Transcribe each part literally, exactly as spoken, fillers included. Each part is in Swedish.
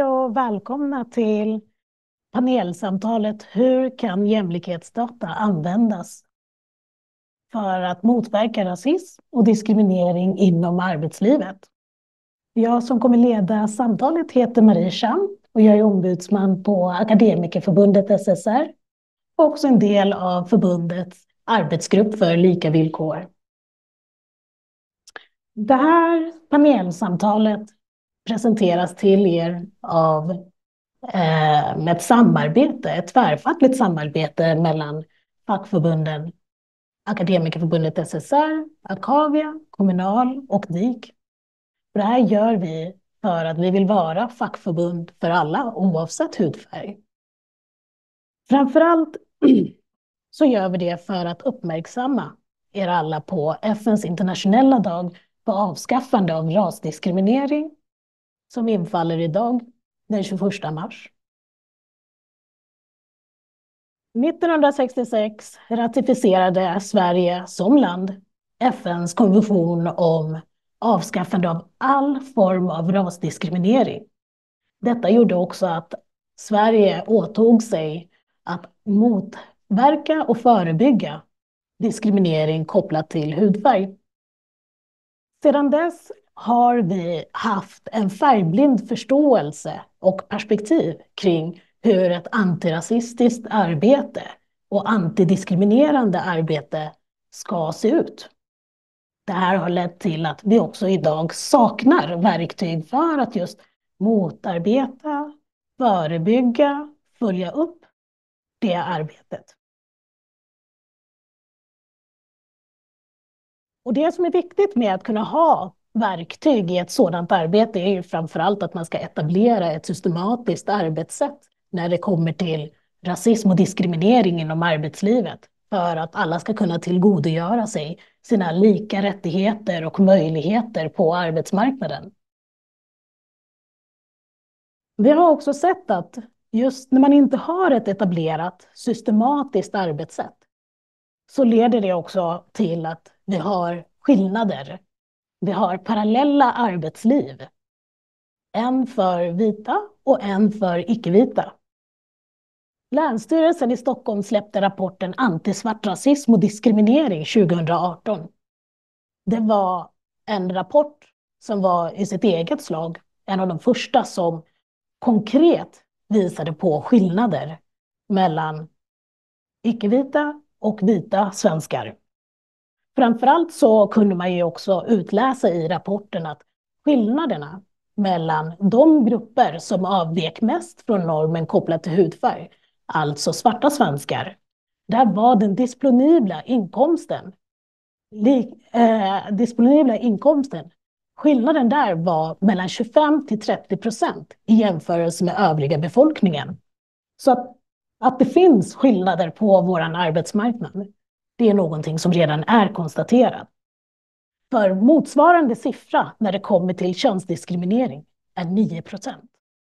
och välkomna till panelsamtalet Hur kan jämlikhetsdata användas för att motverka rasism och diskriminering inom arbetslivet? Jag som kommer leda samtalet heter Marie Cham och jag är ombudsman på Akademikerförbundet S S R och också en del av förbundets arbetsgrupp för lika villkor. Det här panelsamtalet presenteras till er av eh, med ett samarbete, ett tvärfackligt samarbete mellan fackförbunden Akademikerförbundet S S R, Akavia, Kommunal och D I K. Det här gör vi för att vi vill vara fackförbund för alla oavsett hudfärg. Framförallt så gör vi det för att uppmärksamma er alla på F N:s internationella dag för avskaffande av rasdiskriminering som infaller idag den tjugoförsta mars. nittonhundrasextiosex ratificerade Sverige som land F N:s konvention om avskaffande av all form av rasdiskriminering. Detta gjorde också att Sverige åtog sig att motverka och förebygga diskriminering kopplat till hudfärg. Sedan dess har vi haft en färgblind förståelse och perspektiv kring hur ett antirasistiskt arbete och antidiskriminerande arbete ska se ut. Det här har lett till att vi också idag saknar verktyg för att just motarbeta, förebygga, följa upp det arbetet. Och det som är viktigt med att kunna ha verktyg i ett sådant arbete är ju framförallt att man ska etablera ett systematiskt arbetssätt när det kommer till rasism och diskriminering inom arbetslivet för att alla ska kunna tillgodogöra sig sina lika rättigheter och möjligheter på arbetsmarknaden. Vi har också sett att just när man inte har ett etablerat systematiskt arbetssätt så leder det också till att vi har skillnader. Vi har parallella arbetsliv. En för vita och en för icke-vita. Länsstyrelsen i Stockholm släppte rapporten Antisvart rasism och diskriminering tjugohundraarton. Det var en rapport som var i sitt eget slag en av de första som konkret visade på skillnader mellan icke-vita och vita svenskar. Framförallt så kunde man ju också utläsa i rapporten att skillnaderna mellan de grupper som avvek mest från normen kopplat till hudfärg, alltså svarta svenskar, där var den disponibla inkomsten, li, eh, disponibla inkomsten, skillnaden där var mellan tjugofem till trettio procent i jämförelse med övriga befolkningen. Så att, att det finns skillnader på vår arbetsmarknad, det är någonting som redan är konstaterat. För motsvarande siffra när det kommer till könsdiskriminering är nio procent.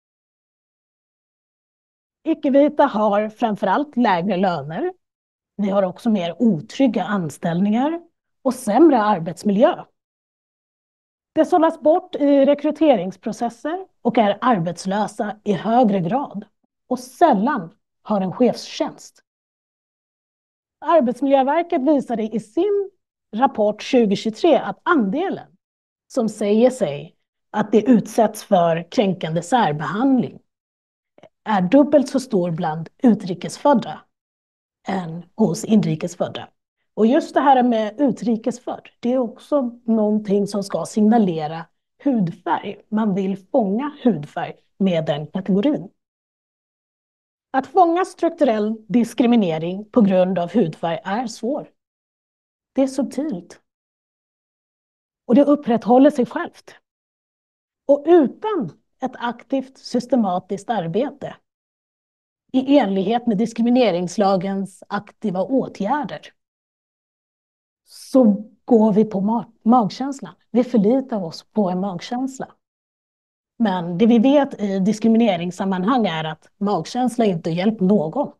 Icke-vita har framförallt lägre löner. Vi har också mer otrygga anställningar och sämre arbetsmiljö. Det sållas bort i rekryteringsprocesser och är arbetslösa i högre grad och sällan har en chefstjänst. Arbetsmiljöverket visade i sin rapport tjugohundratjugotre att andelen som säger sig att det utsätts för kränkande särbehandling är dubbelt så stor bland utrikesfödda än hos inrikesfödda. Och just det här med utrikesfödd, det är också någonting som ska signalera hudfärg. Man vill fånga hudfärg med den kategorin. Att fånga strukturell diskriminering på grund av hudfärg är svårt. Det är subtilt. Och det upprätthåller sig självt. Och utan ett aktivt systematiskt arbete i enlighet med diskrimineringslagens aktiva åtgärder så går vi på mag- magkänslan. Vi förlitar oss på en magkänsla. Men det vi vet i diskrimineringssammanhang är att magkänsla inte hjälper någon.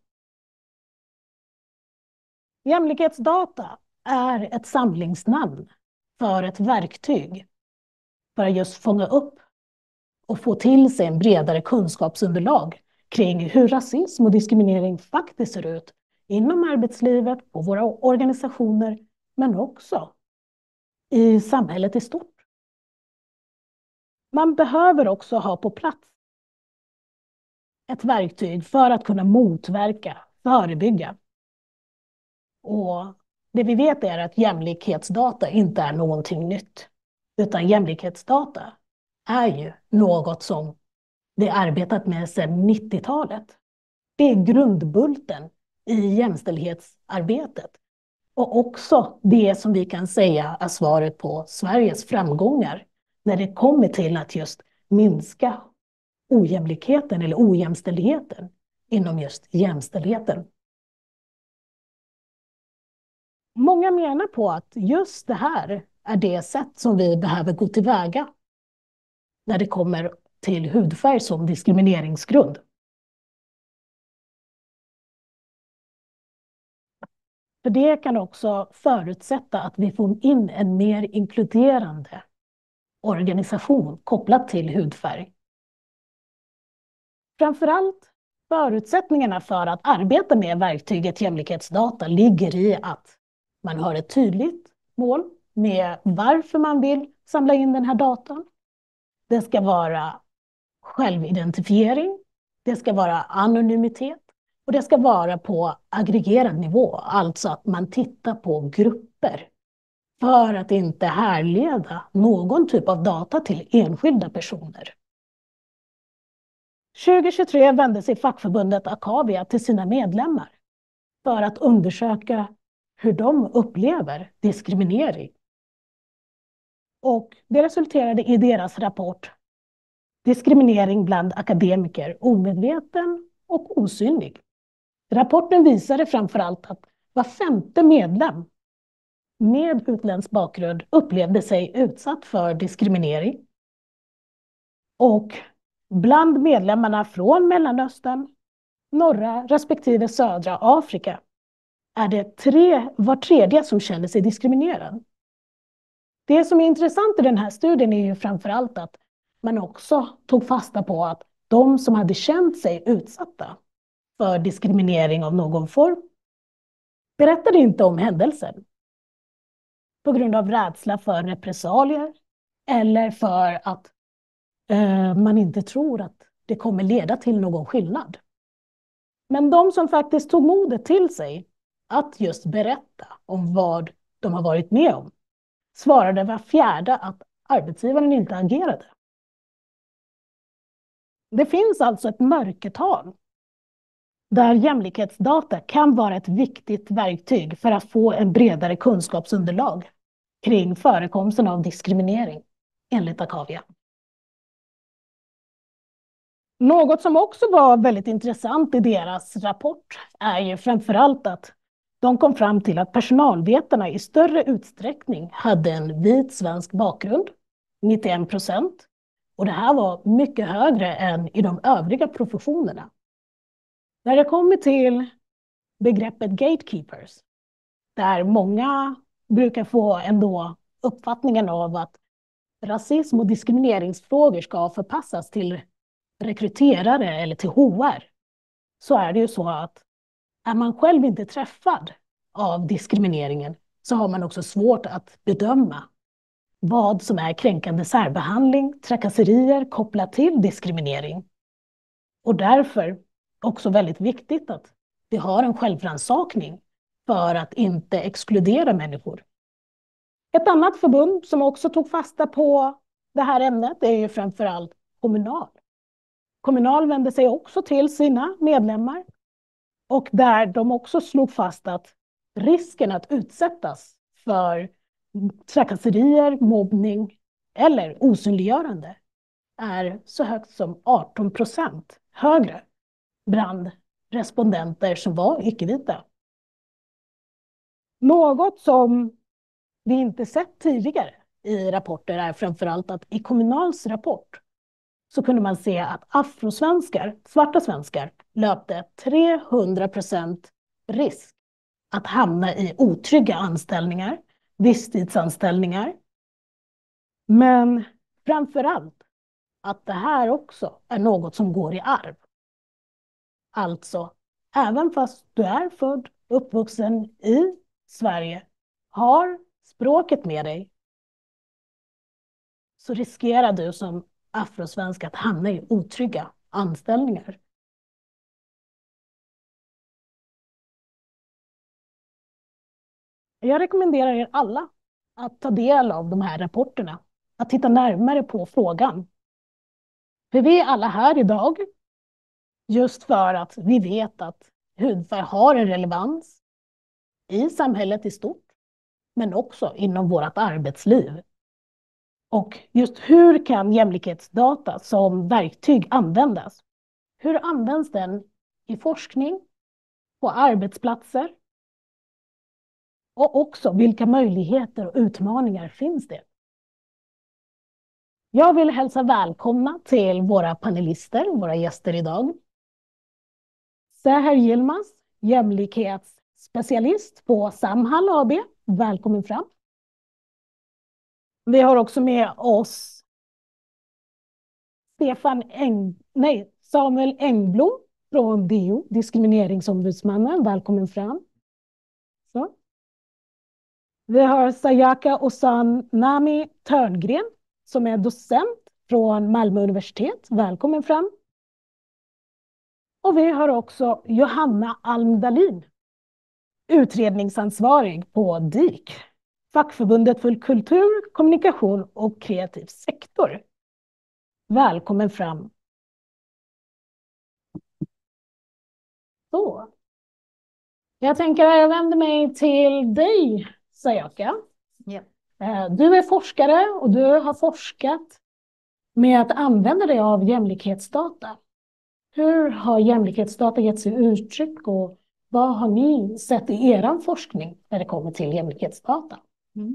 Jämlikhetsdata är ett samlingsnamn för ett verktyg för att just fånga upp och få till sig en bredare kunskapsunderlag kring hur rasism och diskriminering faktiskt ser ut inom arbetslivet, på våra organisationer, men också i samhället i stort. Man behöver också ha på plats ett verktyg för att kunna motverka, förebygga. Och det vi vet är att jämlikhetsdata inte är någonting nytt, utan jämlikhetsdata är ju något som det är arbetat med sedan nittiotalet. Det är grundbulten i jämställdhetsarbetet och också det som vi kan säga är svaret på Sveriges framgångar när det kommer till att just minska ojämlikheten eller ojämställdheten inom just jämställdheten. Många menar på att just det här är det sätt som vi behöver gå tillväga när det kommer till hudfärg som diskrimineringsgrund. För det kan också förutsätta att vi får in en mer inkluderande organisation kopplat till hudfärg. Framförallt förutsättningarna för att arbeta med verktyget jämlikhetsdata ligger i att man har ett tydligt mål med varför man vill samla in den här datan. Det ska vara självidentifiering, det ska vara anonymitet och det ska vara på aggregerad nivå, alltså att man tittar på grupper för att inte härleda någon typ av data till enskilda personer. tjugohundratjugotre vände sig fackförbundet Akavia till sina medlemmar för att undersöka hur de upplever diskriminering. Och det resulterade i deras rapport Diskriminering bland akademiker, omedveten och osynlig. Rapporten visade framförallt att var femte medlem med utländsk bakgrund upplevde sig utsatt för diskriminering. Och bland medlemmarna från Mellanöstern, norra respektive södra Afrika är det tre, var tredje som känner sig diskriminerad. Det som är intressant i den här studien är ju framförallt att man också tog fasta på att de som hade känt sig utsatta för diskriminering av någon form berättade inte om händelsen på grund av rädsla för repressalier eller för att eh, man inte tror att det kommer leda till någon skillnad. Men de som faktiskt tog modet till sig att just berätta om vad de har varit med om svarade var fjärde att arbetsgivaren inte agerade. Det finns alltså ett mörkertal där jämlikhetsdata kan vara ett viktigt verktyg för att få en bredare kunskapsunderlag kring förekomsten av diskriminering enligt Akavia. Något som också var väldigt intressant i deras rapport är ju framförallt att de kom fram till att personalvetarna i större utsträckning hade en vit svensk bakgrund, nittioen procent. Och det här var mycket högre än i de övriga professionerna. När det kommer till begreppet gatekeepers, där många brukar få ändå uppfattningen av att rasism och diskrimineringsfrågor ska förpassas till rekryterare eller till H R, så är det ju så att är man själv inte träffad av diskrimineringen så har man också svårt att bedöma vad som är kränkande särbehandling, trakasserier kopplat till diskriminering. Och därför också väldigt viktigt att vi har en självrannsakning för att inte exkludera människor. Ett annat förbund som också tog fasta på det här ämnet är ju framförallt Kommunal. Kommunal vände sig också till sina medlemmar och där de också slog fast att risken att utsättas för trakasserier, mobbning eller osynliggörande är så högt som arton procent högre bland respondenter som var icke-vita. Något som vi inte sett tidigare i rapporter är framförallt att i Kommunals rapport så kunde man se att afrosvenskar, svarta svenskar, löpte trehundra procent risk att hamna i otrygga anställningar, visstidsanställningar. Men framförallt att det här också är något som går i arv. Alltså, även fast du är född, uppvuxen i Sverige, har språket med dig, så riskerar du som afrosvensk att hamna i otrygga anställningar. Jag rekommenderar er alla att ta del av de här rapporterna, att titta närmare på frågan. För vi är alla här idag just för att vi vet att hudfärg har en relevans i samhället i stort, men också inom vårt arbetsliv. Och just hur kan jämlikhetsdata som verktyg användas? Hur används den i forskning, på arbetsplatser? Och också vilka möjligheter och utmaningar finns det? Jag vill hälsa välkomna till våra panelister, våra gäster idag. Seher Yilmaz, jämlikhetsspecialist på Samhall A B. Välkommen fram. Vi har också med oss Stefan Eng, nej, Samuel Engblom från D O, Diskrimineringsombudsmannen. Välkommen fram. Så. Vi har Sayaka Osanami Törngren som är docent från Malmö universitet. Välkommen fram. Och vi har också Johanna Almdalin, utredningsansvarig på D I K, fackförbundet för kultur, kommunikation och kreativ sektor. Välkommen fram. Så. Jag tänker att jag vänder mig till dig, Sayaka. Ja. Du är forskare och du har forskat med att använda dig av jämlikhetsdata. Hur har jämlikhetsdata gett sig uttryck och vad har ni sett i er forskning när det kommer till jämlikhetsdata? Mm.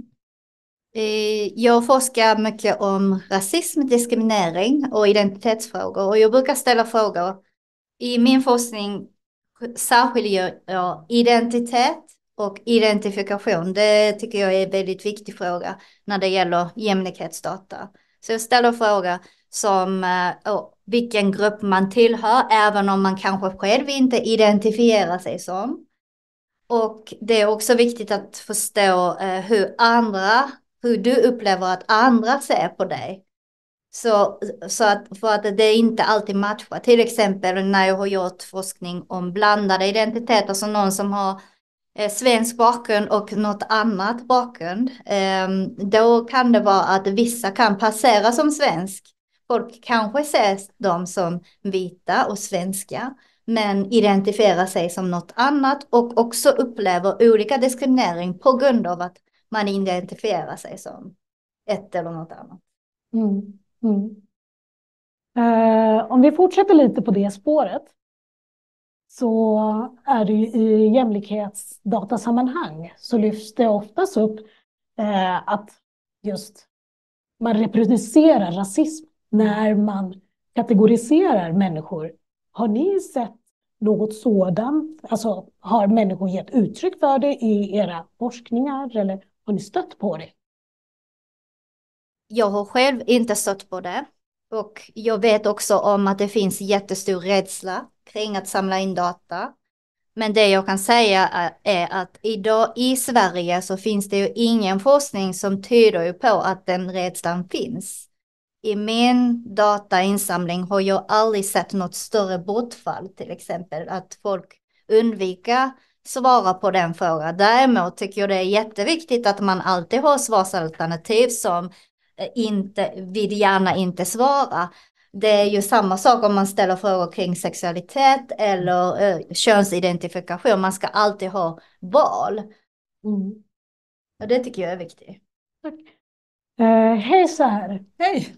Jag forskar mycket om rasism, diskriminering och identitetsfrågor. Och jag brukar ställa frågor. I min forskning särskiljer jag identitet och identifikation. Det tycker jag är en väldigt viktig fråga när det gäller jämlikhetsdata. Så jag ställer frågor som oh, vilken grupp man tillhör, även om man kanske själv inte identifierar sig som. Och det är också viktigt att förstå eh, hur andra, hur du upplever att andra ser på dig. Så, så att, för att det inte alltid matchar. Till exempel när jag har gjort forskning om blandade identiteter, som någon som har eh, svensk bakgrund och något annat bakgrund. Eh, då kan det vara att vissa kan passera som svensk. Folk kanske ser dem som vita och svenska, men identifierar sig som något annat och också upplever olika diskriminering på grund av att man identifierar sig som ett eller något annat. Mm. Mm. Uh, om vi fortsätter lite på det spåret, så är det ju i jämlikhetsdatasammanhang så lyfts det oftast upp uh, att just man reproducerar rasism när man kategoriserar människor. Har ni sett något sådant? Alltså, har människor gett uttryck för det i era forskningar eller har ni stött på det? Jag har själv inte stött på det. Och jag vet också om att det finns jättestor rädsla kring att samla in data. Men det jag kan säga är, är att idag i Sverige så finns det ju ingen forskning som tyder ju på att den rädslan finns. I min datainsamling har jag aldrig sett något större bortfall, till exempel att folk undviker svara på den frågan. Däremot tycker jag det är jätteviktigt att man alltid har svarsalternativ som inte, vill gärna inte svara. Det är ju samma sak om man ställer frågor kring sexualitet eller eh, könsidentifikation. Man ska alltid ha val. Mm. Och det tycker jag är viktigt. Tack. Uh, hej Seher. Hej!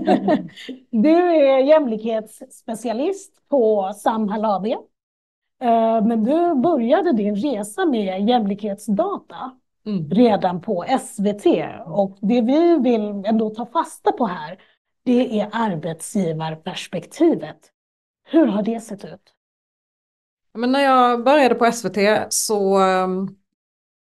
Du är jämlikhetsspecialist på Samhall A B. Uh, men du började din resa med jämlikhetsdata mm. redan på S V T. Och det vi vill ändå ta fasta på här, det är arbetsgivarperspektivet. Hur har det sett ut? Men när jag började på S V T så um,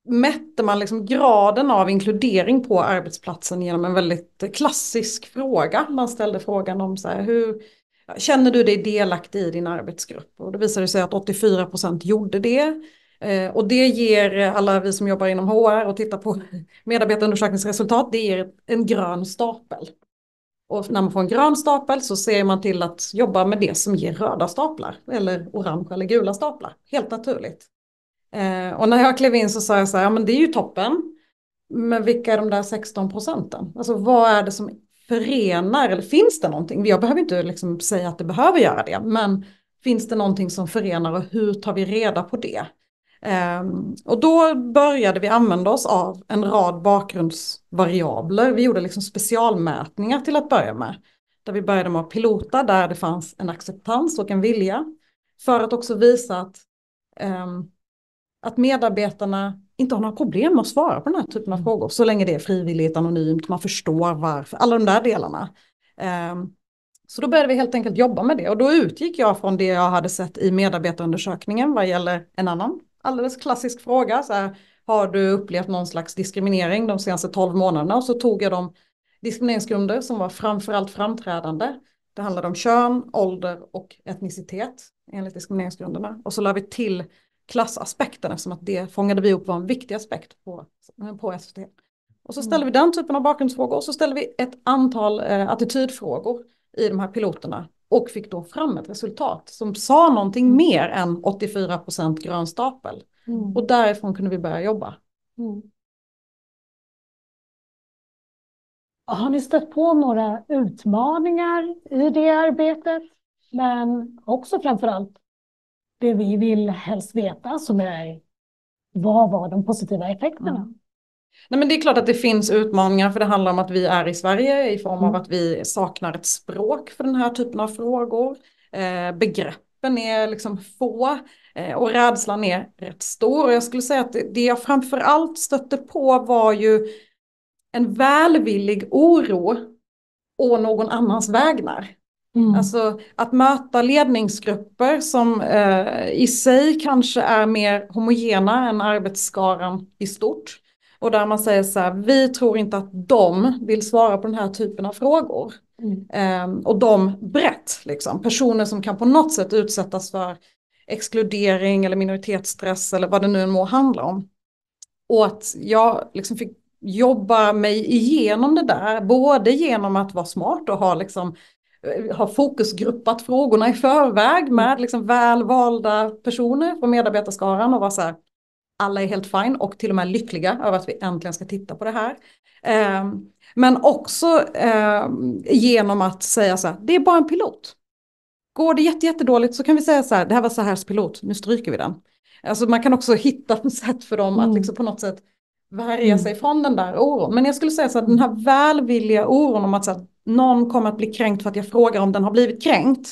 mätte man liksom graden av inkludering på arbetsplatsen genom en väldigt klassisk fråga. Man ställde frågan om så här, hur känner du dig delaktig i din arbetsgrupp? Och det visade sig att åttiofyra procent gjorde det. Eh, och det ger alla vi som jobbar inom H R och tittar på medarbetarundersökningsresultat, det ger en grön stapel. Och när man får en grön stapel så ser man till att jobba med det som ger röda staplar. Eller orange eller gula staplar. Helt naturligt. Eh, och när jag klev in så sa jag så här, ja men det är ju toppen. Men vilka är de där sexton procenten? Alltså vad är det som förenar, eller finns det någonting? Jag behöver inte liksom säga att det behöver göra det, men finns det någonting som förenar och hur tar vi reda på det? Um, och då började vi använda oss av en rad bakgrundsvariabler. Vi gjorde liksom specialmätningar till att börja med. Där vi började med att pilota där det fanns en acceptans och en vilja. För att också visa att, um, att medarbetarna inte har några problem med att svara på den här typen av frågor. Så länge det är frivilligt, anonymt, man förstår varför. Alla de där delarna. Um, så då började vi helt enkelt jobba med det. Och då utgick jag från det jag hade sett i medarbetarundersökningen vad gäller en annan alldeles klassisk fråga. Så här, har du upplevt någon slags diskriminering de senaste tolv månaderna? Och så tog jag de diskrimineringsgrunder som var framförallt framträdande. Det handlade om kön, ålder och etnicitet enligt diskrimineringsgrunderna. Och så la vi till klassaspekten eftersom att det fångade vi upp var en viktig aspekt på, på S V T. Och så ställde vi den typen av bakgrundsfrågor och så ställde vi ett antal eh, attitydfrågor i de här piloterna. Och fick då fram ett resultat som sa någonting mer än åttiofyra procent grön stapel. Mm. Och därifrån kunde vi börja jobba. Mm. Har ni stött på några utmaningar i det arbetet? Men också framförallt det vi vill helst veta som är vad var de positiva effekterna? Mm. Nej, men det är klart att det finns utmaningar för det handlar om att vi är i Sverige i form av mm. att vi saknar ett språk för den här typen av frågor. Eh, begreppen är liksom få eh, och rädslan är rätt stor. Och jag skulle säga att det, det jag framförallt stötte på var ju en välvillig oro å någon annans vägnar. Mm. Alltså att möta ledningsgrupper som eh, i sig kanske är mer homogena än arbetsskaran i stort. Och där man säger så här, vi tror inte att de vill svara på den här typen av frågor. Mm. Um, och de brett, liksom, personer som kan på något sätt utsättas för exkludering eller minoritetsstress eller vad det nu må handla om. Och att jag liksom fick jobba mig igenom det där, både genom att vara smart och ha, liksom, ha fokusgruppat frågorna i förväg med liksom, välvalda personer från medarbetarskaran och vara så här, alla är helt fine och till och med lyckliga över att vi äntligen ska titta på det här. Eh, men också eh, genom att säga så här, det är bara en pilot. Går det jätte, jättedåligt så kan vi säga så här, det här var så här pilot, nu stryker vi den. Alltså man kan också hitta ett sätt för dem mm. att liksom på något sätt värja mm. sig från den där oron. Men jag skulle säga så att den här välvilliga oron om att, så att någon kommer att bli kränkt för att jag frågar om den har blivit kränkt.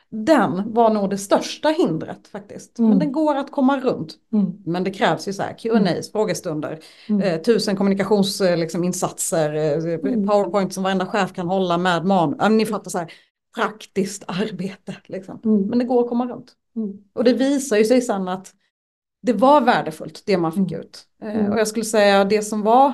Den var nog det största hindret faktiskt. Mm. Men den går att komma runt. Mm. Men det krävs ju så här Q and A's, mm. frågestunder, mm. eh, tusen kommunikationsinsatser, liksom, eh, mm. PowerPoint som varenda chef kan hålla med man. Äh, ni fattar så här, praktiskt arbete. Liksom. Mm. Men det går att komma runt. Mm. Och det visar ju sig sen att det var värdefullt det man fick mm. ut. Eh, mm. Och jag skulle säga det som var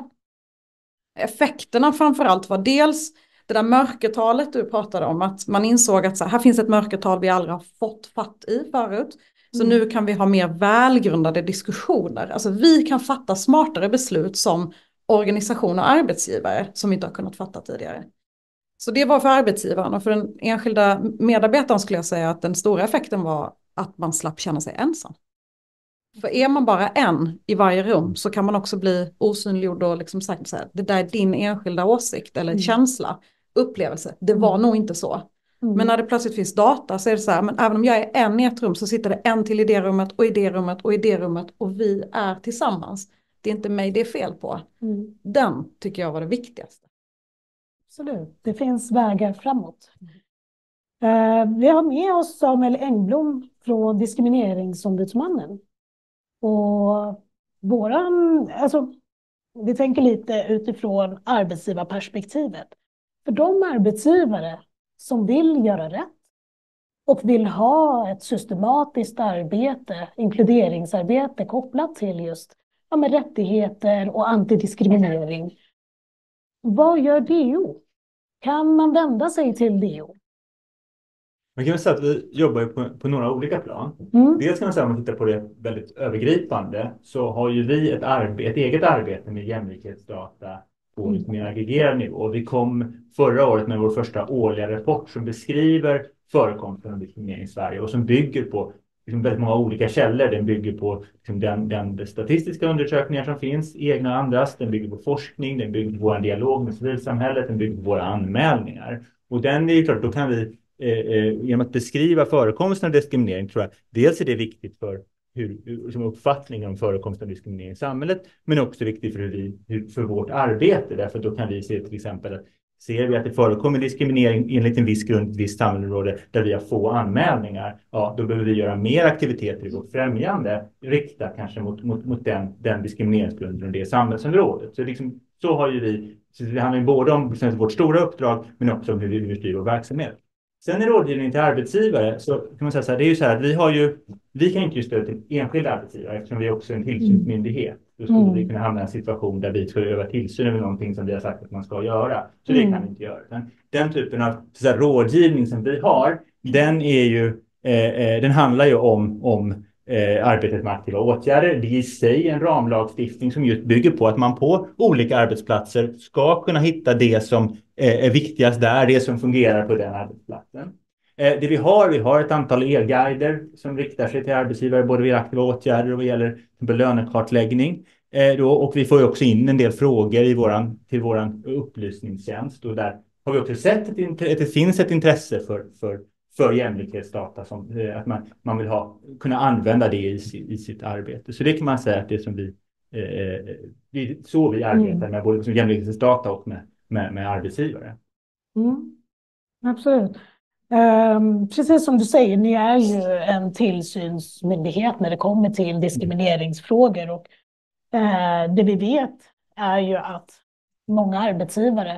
effekterna framförallt var dels det där mörkertalet du pratade om, att man insåg att så här, här finns ett mörkertal vi aldrig har fått fatt i förut. Så mm. nu kan vi ha mer välgrundade diskussioner. Alltså vi kan fatta smartare beslut som organisation och arbetsgivare som vi inte har kunnat fatta tidigare. Så det var för arbetsgivaren och för den enskilda medarbetaren skulle jag säga att den stora effekten var att man slapp känna sig ensam. För är man bara en i varje rum så kan man också bli osynliggjord och liksom sagt så här, det där är din enskilda åsikt eller mm. känsla, upplevelse. Det var mm. nog inte så. Mm. Men när det plötsligt finns data så är det så här, men även om jag är en i ett rum så sitter det en till i det rummet och i det rummet och i det rummet och vi är tillsammans. Det är inte mig det är fel på. Mm. Den tycker jag var det viktigaste. Absolut, det finns vägar framåt. Uh, vi har med oss Samuel Engblom från Diskrimineringsombudsmannen. Och våran, alltså, vi tänker lite utifrån arbetsgivarperspektivet. För de arbetsgivare som vill göra rätt och vill ha ett systematiskt arbete, inkluderingsarbete kopplat till just ja, med rättigheter och antidiskriminering. Vad gör D O? Kan man vända sig till D O? Man kan väl säga att vi jobbar ju på, på några olika plan. Mm. Dels kan man säga, om man tittar på det väldigt övergripande, så har ju vi ett, arbete, ett eget arbete med jämlikhetsdata på lite mer aggregerad nivå. Vi kom förra året med vår första årliga rapport som beskriver förekomsten av diskriminering i Sverige och som bygger på liksom väldigt många olika källor. Den bygger på liksom den, den statistiska undersökningar som finns, egna och andras. Den bygger på forskning, den bygger på vår dialog med civilsamhället, den bygger på våra anmälningar. Och den är ju klart, då kan vi eh, genom att beskriva förekomsten av diskriminering, tror jag, dels är det viktigt för hur, som uppfattningen om förekomsten av diskriminering i samhället, men också viktigt för, hur vi, hur, för vårt arbete. Därför då kan vi se till exempel att ser vi att det förekommer diskriminering enligt en viss grund, ett visst samhällsområde där vi har få anmälningar, ja, då behöver vi göra mer aktiviteter i vårt främjande, riktat kanske mot, mot, mot den, den diskrimineringsgrunden och det samhällsområdet. Så, liksom, så har ju vi, så det handlar ju både om exempel, vårt stora uppdrag, men också om hur vi, hur vi styr vår verksamhet. Sen i rådgivning till arbetsgivare så kan man säga så här, det är ju så här att vi har ju, vi kan inte ge stöd till enskilda arbetsgivare eftersom vi är också en tillsynsmyndighet. Då skulle mm. vi kunna hamna i en situation där vi skulle öva tillsyn över någonting som vi har sagt att man ska göra. Så mm. det kan vi inte göra. Den, den typen av så här, rådgivning som vi har, den är ju, eh, den handlar ju om, om eh, arbetet med aktiva åtgärder. Det är i sig en ramlagstiftning som just bygger på att man på olika arbetsplatser ska kunna hitta det som är viktigast där, det som fungerar på den arbetsplatsen. Eh, det vi har, vi har ett antal e-guider som riktar sig till arbetsgivare både vid aktiva åtgärder och vad gäller lönekartläggning. Eh, då, och vi får ju också in en del frågor i våran, till våran upplysningstjänst. Och där har vi också sett att det, det finns ett intresse för, för, för jämlikhetsdata, som, eh, att man, man vill ha, kunna använda det i, i sitt arbete. Så det kan man säga att det är som vi, eh, vi så vi arbetar med både som jämlikhetsdata och med Med, med arbetsgivare. Mm, absolut. Um, precis som du säger, ni är ju en tillsynsmyndighet när det kommer till diskrimineringsfrågor. Och, uh, det vi vet är ju att många arbetsgivare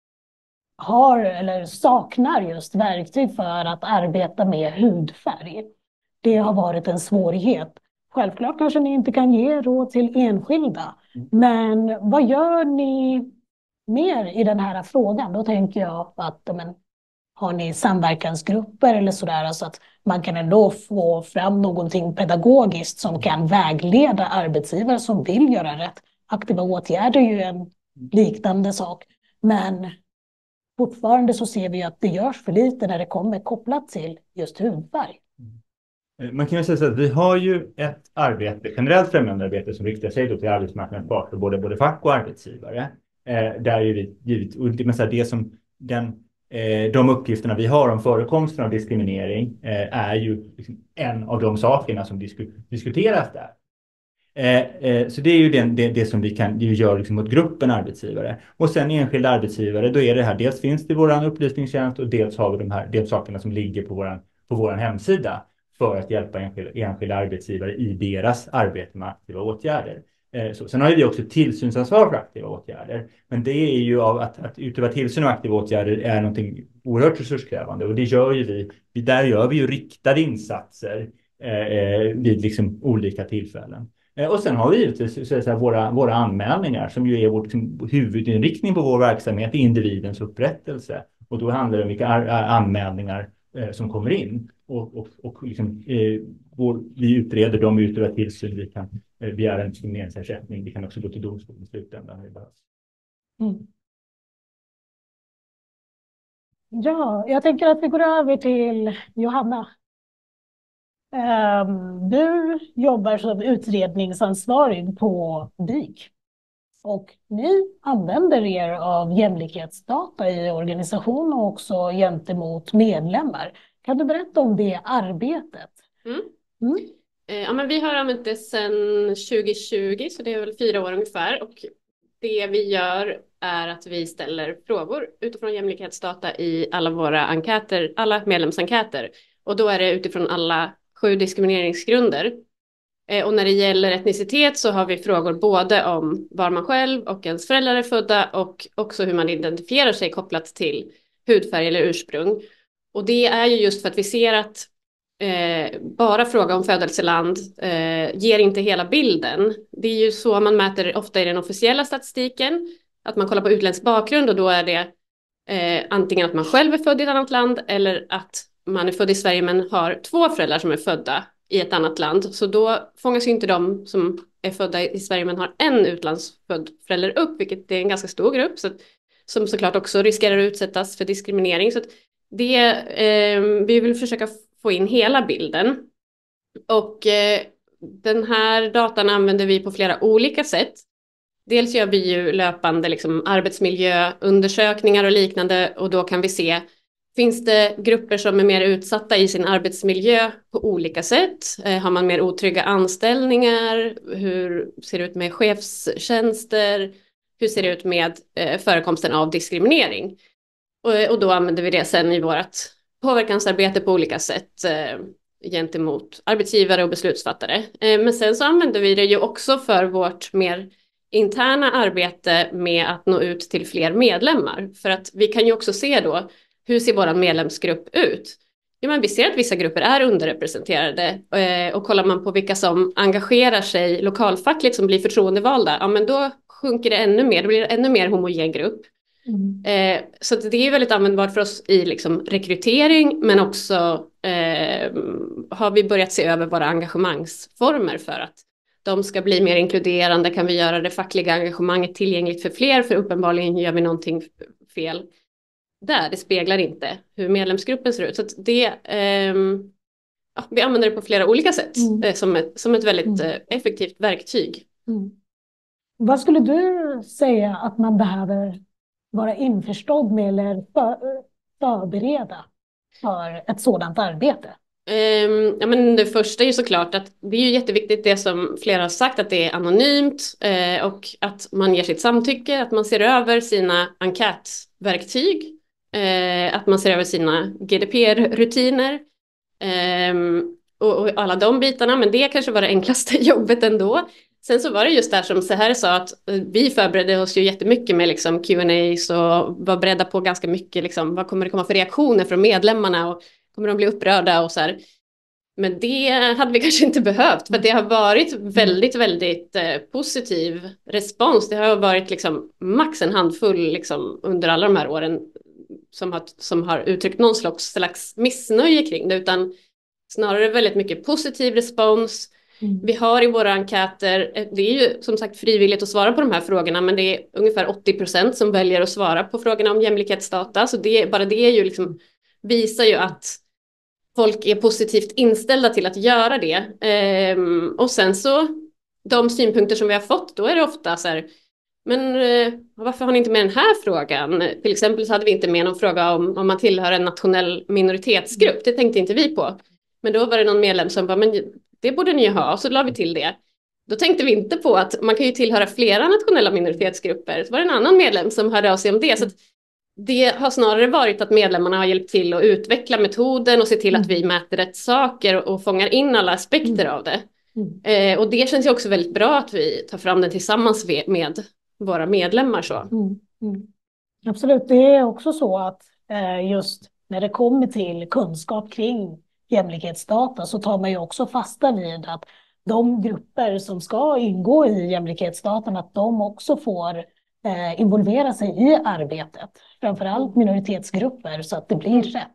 har eller saknar just verktyg för att arbeta med hudfärg. Det har varit en svårighet. Självklart kanske ni inte kan ge råd till enskilda. Mm. Men vad gör ni mer i den här frågan? Då tänker jag att men, har ni samverkansgrupper eller sådär, så att man kan ändå få fram någonting pedagogiskt som kan vägleda arbetsgivare som vill göra rätt. Aktiva åtgärder är ju en liknande sak, men fortfarande så ser vi att det görs för lite när det kommer kopplat till just hudfärg. Man kan ju säga så att vi har ju ett arbete, generellt främjande arbete som riktar sig då till arbetsmarknadens parter, både, både fack och arbetsgivare. Eh, där är vi givet, och det, men det som den, eh, de uppgifterna vi har om förekomsten av diskriminering eh, är ju liksom en av de sakerna som disku, diskuteras där. Eh, eh, så det är ju den, det, det som vi kan det gör liksom mot gruppen arbetsgivare. Och sen enskilda arbetsgivare, då är det här, dels finns det i vår upplysningstjänst och dels har vi de här de sakerna som ligger på vår på vår hemsida för att hjälpa enskilda, enskilda arbetsgivare i deras arbete med aktiva åtgärder. Så, sen har vi också tillsynsansvar för aktiva åtgärder. Men det är ju av att, att utöva tillsyn och aktiva åtgärder är någonting oerhört resurskrävande. Och det gör ju vi. vi där gör vi ju riktade insatser eh, vid liksom olika tillfällen. Eh, och sen har vi givetvis så att säga, våra, våra anmälningar som ju är vår liksom, huvudinriktning på vår verksamhet i individens upprättelse. Och då handlar det om vilka ar- anmälningar eh, som kommer in. Och, och, och liksom, eh, vår, vi utreder dem, vi utövar tillsyn, vi kan eh, begära en diskrimineringsersättning, vi kan också gå till domstol i slutändan. Mm. Ja, jag tänker att vi går över till Johanna. Um, du jobbar som utredningsansvarig på D I K. Och ni använder er av jämlikhetsdata i organisation och också gentemot medlemmar. Kan du berätta om det arbetet? Mm. Mm. Ja, men vi har använt det sedan tjugo tjugo, så det är väl fyra år ungefär. Och det vi gör är att vi ställer frågor utifrån jämlikhetsdata i alla våra enkäter, alla medlemsenkäter. Och då är det utifrån alla sju diskrimineringsgrunder. Och när det gäller etnicitet så har vi frågor både om var man själv och ens föräldrar är födda och också hur man identifierar sig kopplat till hudfärg eller ursprung. Och det är ju just för att vi ser att eh, bara fråga om födelseland eh, ger inte hela bilden. Det är ju så man mäter ofta i den officiella statistiken, att man kollar på utländsk bakgrund och då är det eh, antingen att man själv är född i ett annat land eller att man är född i Sverige men har två föräldrar som är födda i ett annat land. Så då fångas ju inte de som är födda i Sverige men har en utlandsfödd förälder upp, vilket är en ganska stor grupp. Så att, som såklart också riskerar att utsättas för diskriminering. Så att det, eh, vi vill försöka få in hela bilden. Och eh, den här datan använder vi på flera olika sätt. Dels gör vi ju löpande liksom, arbetsmiljöundersökningar och liknande och då kan vi se, finns det grupper som är mer utsatta i sin arbetsmiljö på olika sätt? Eh, har man mer otrygga anställningar? Hur ser det ut med chefstjänster? Hur ser det ut med eh, förekomsten av diskriminering? Och, och då använder vi det sen i vårt påverkansarbete på olika sätt eh, gentemot arbetsgivare och beslutsfattare. Eh, men sen så använder vi det ju också för vårt mer interna arbete med att nå ut till fler medlemmar. För att vi kan ju också se då, hur ser vår medlemsgrupp ut? Ja, men vi ser att vissa grupper är underrepresenterade eh, och kollar man på vilka som engagerar sig lokalfackligt som blir förtroendevalda, ja men då sjunker det ännu mer, då blir det ännu mer homogen grupp. Mm. Eh, så det är väldigt användbart för oss i liksom, rekrytering, men också eh, har vi börjat se över våra engagemangsformer för att de ska bli mer inkluderande. Kan vi göra det fackliga engagemanget tillgängligt för fler, för uppenbarligen gör vi någonting fel där. Det speglar inte hur medlemsgruppen ser ut. Så att det, eh, ja, vi använder det på flera olika sätt mm. eh, som, ett, som ett väldigt eh, effektivt verktyg. Mm. Vad skulle du säga att man behöver vara införstådd med eller för, förbereda för ett sådant arbete? Um, ja, men det första är ju såklart att det är ju jätteviktigt det som flera har sagt, att det är anonymt eh, och att man ger sitt samtycke, att man ser över sina enkätverktyg, eh, att man ser över sina G D P R-rutiner eh, och, och alla de bitarna, men det kanske var det enklaste jobbet ändå. Sen så var det just där som så här sa att vi förberedde oss ju jättemycket med liksom Q and A's och var beredda på ganska mycket liksom, vad kommer det komma för reaktioner från medlemmarna och kommer de bli upprörda och så här. Men det hade vi kanske inte behövt, för det har varit väldigt, väldigt eh, positiv respons. Det har varit liksom max en handfull liksom, under alla de här åren som har, som har uttryckt någon slags, slags missnöje kring det, utan snarare väldigt mycket positiv respons. Mm. Vi har i våra enkäter, det är ju som sagt frivilligt att svara på de här frågorna, men det är ungefär åttio procent som väljer att svara på frågorna om jämlikhetsdata. Så det, bara det är ju liksom, visar ju att folk är positivt inställda till att göra det. Ehm, och sen så, de synpunkter som vi har fått, då är det ofta så här, men eh, varför har ni inte med den här frågan? Till exempel så hade vi inte med någon fråga om, om man tillhör en nationell minoritetsgrupp. Det tänkte inte vi på. Men då var det någon medlem som bara, men det borde ni ju ha, och så la vi till det. Då tänkte vi inte på att man kan ju tillhöra flera nationella minoritetsgrupper. Så var det en annan medlem som hörde av sig om det. Så att det har snarare varit att medlemmarna har hjälpt till att utveckla metoden och se till att vi mäter rätt saker och, och fångar in alla aspekter av det. Mm. Eh, och det känns ju också väldigt bra att vi tar fram den tillsammans med våra medlemmar. Så. Mm. Mm. Absolut, det är också så att eh, just när det kommer till kunskap kring jämlikhetsdata så tar man ju också fasta vid att de grupper som ska ingå i jämlikhetsdatan, att de också får eh, involvera sig i arbetet. Framförallt minoritetsgrupper, så att det blir rätt.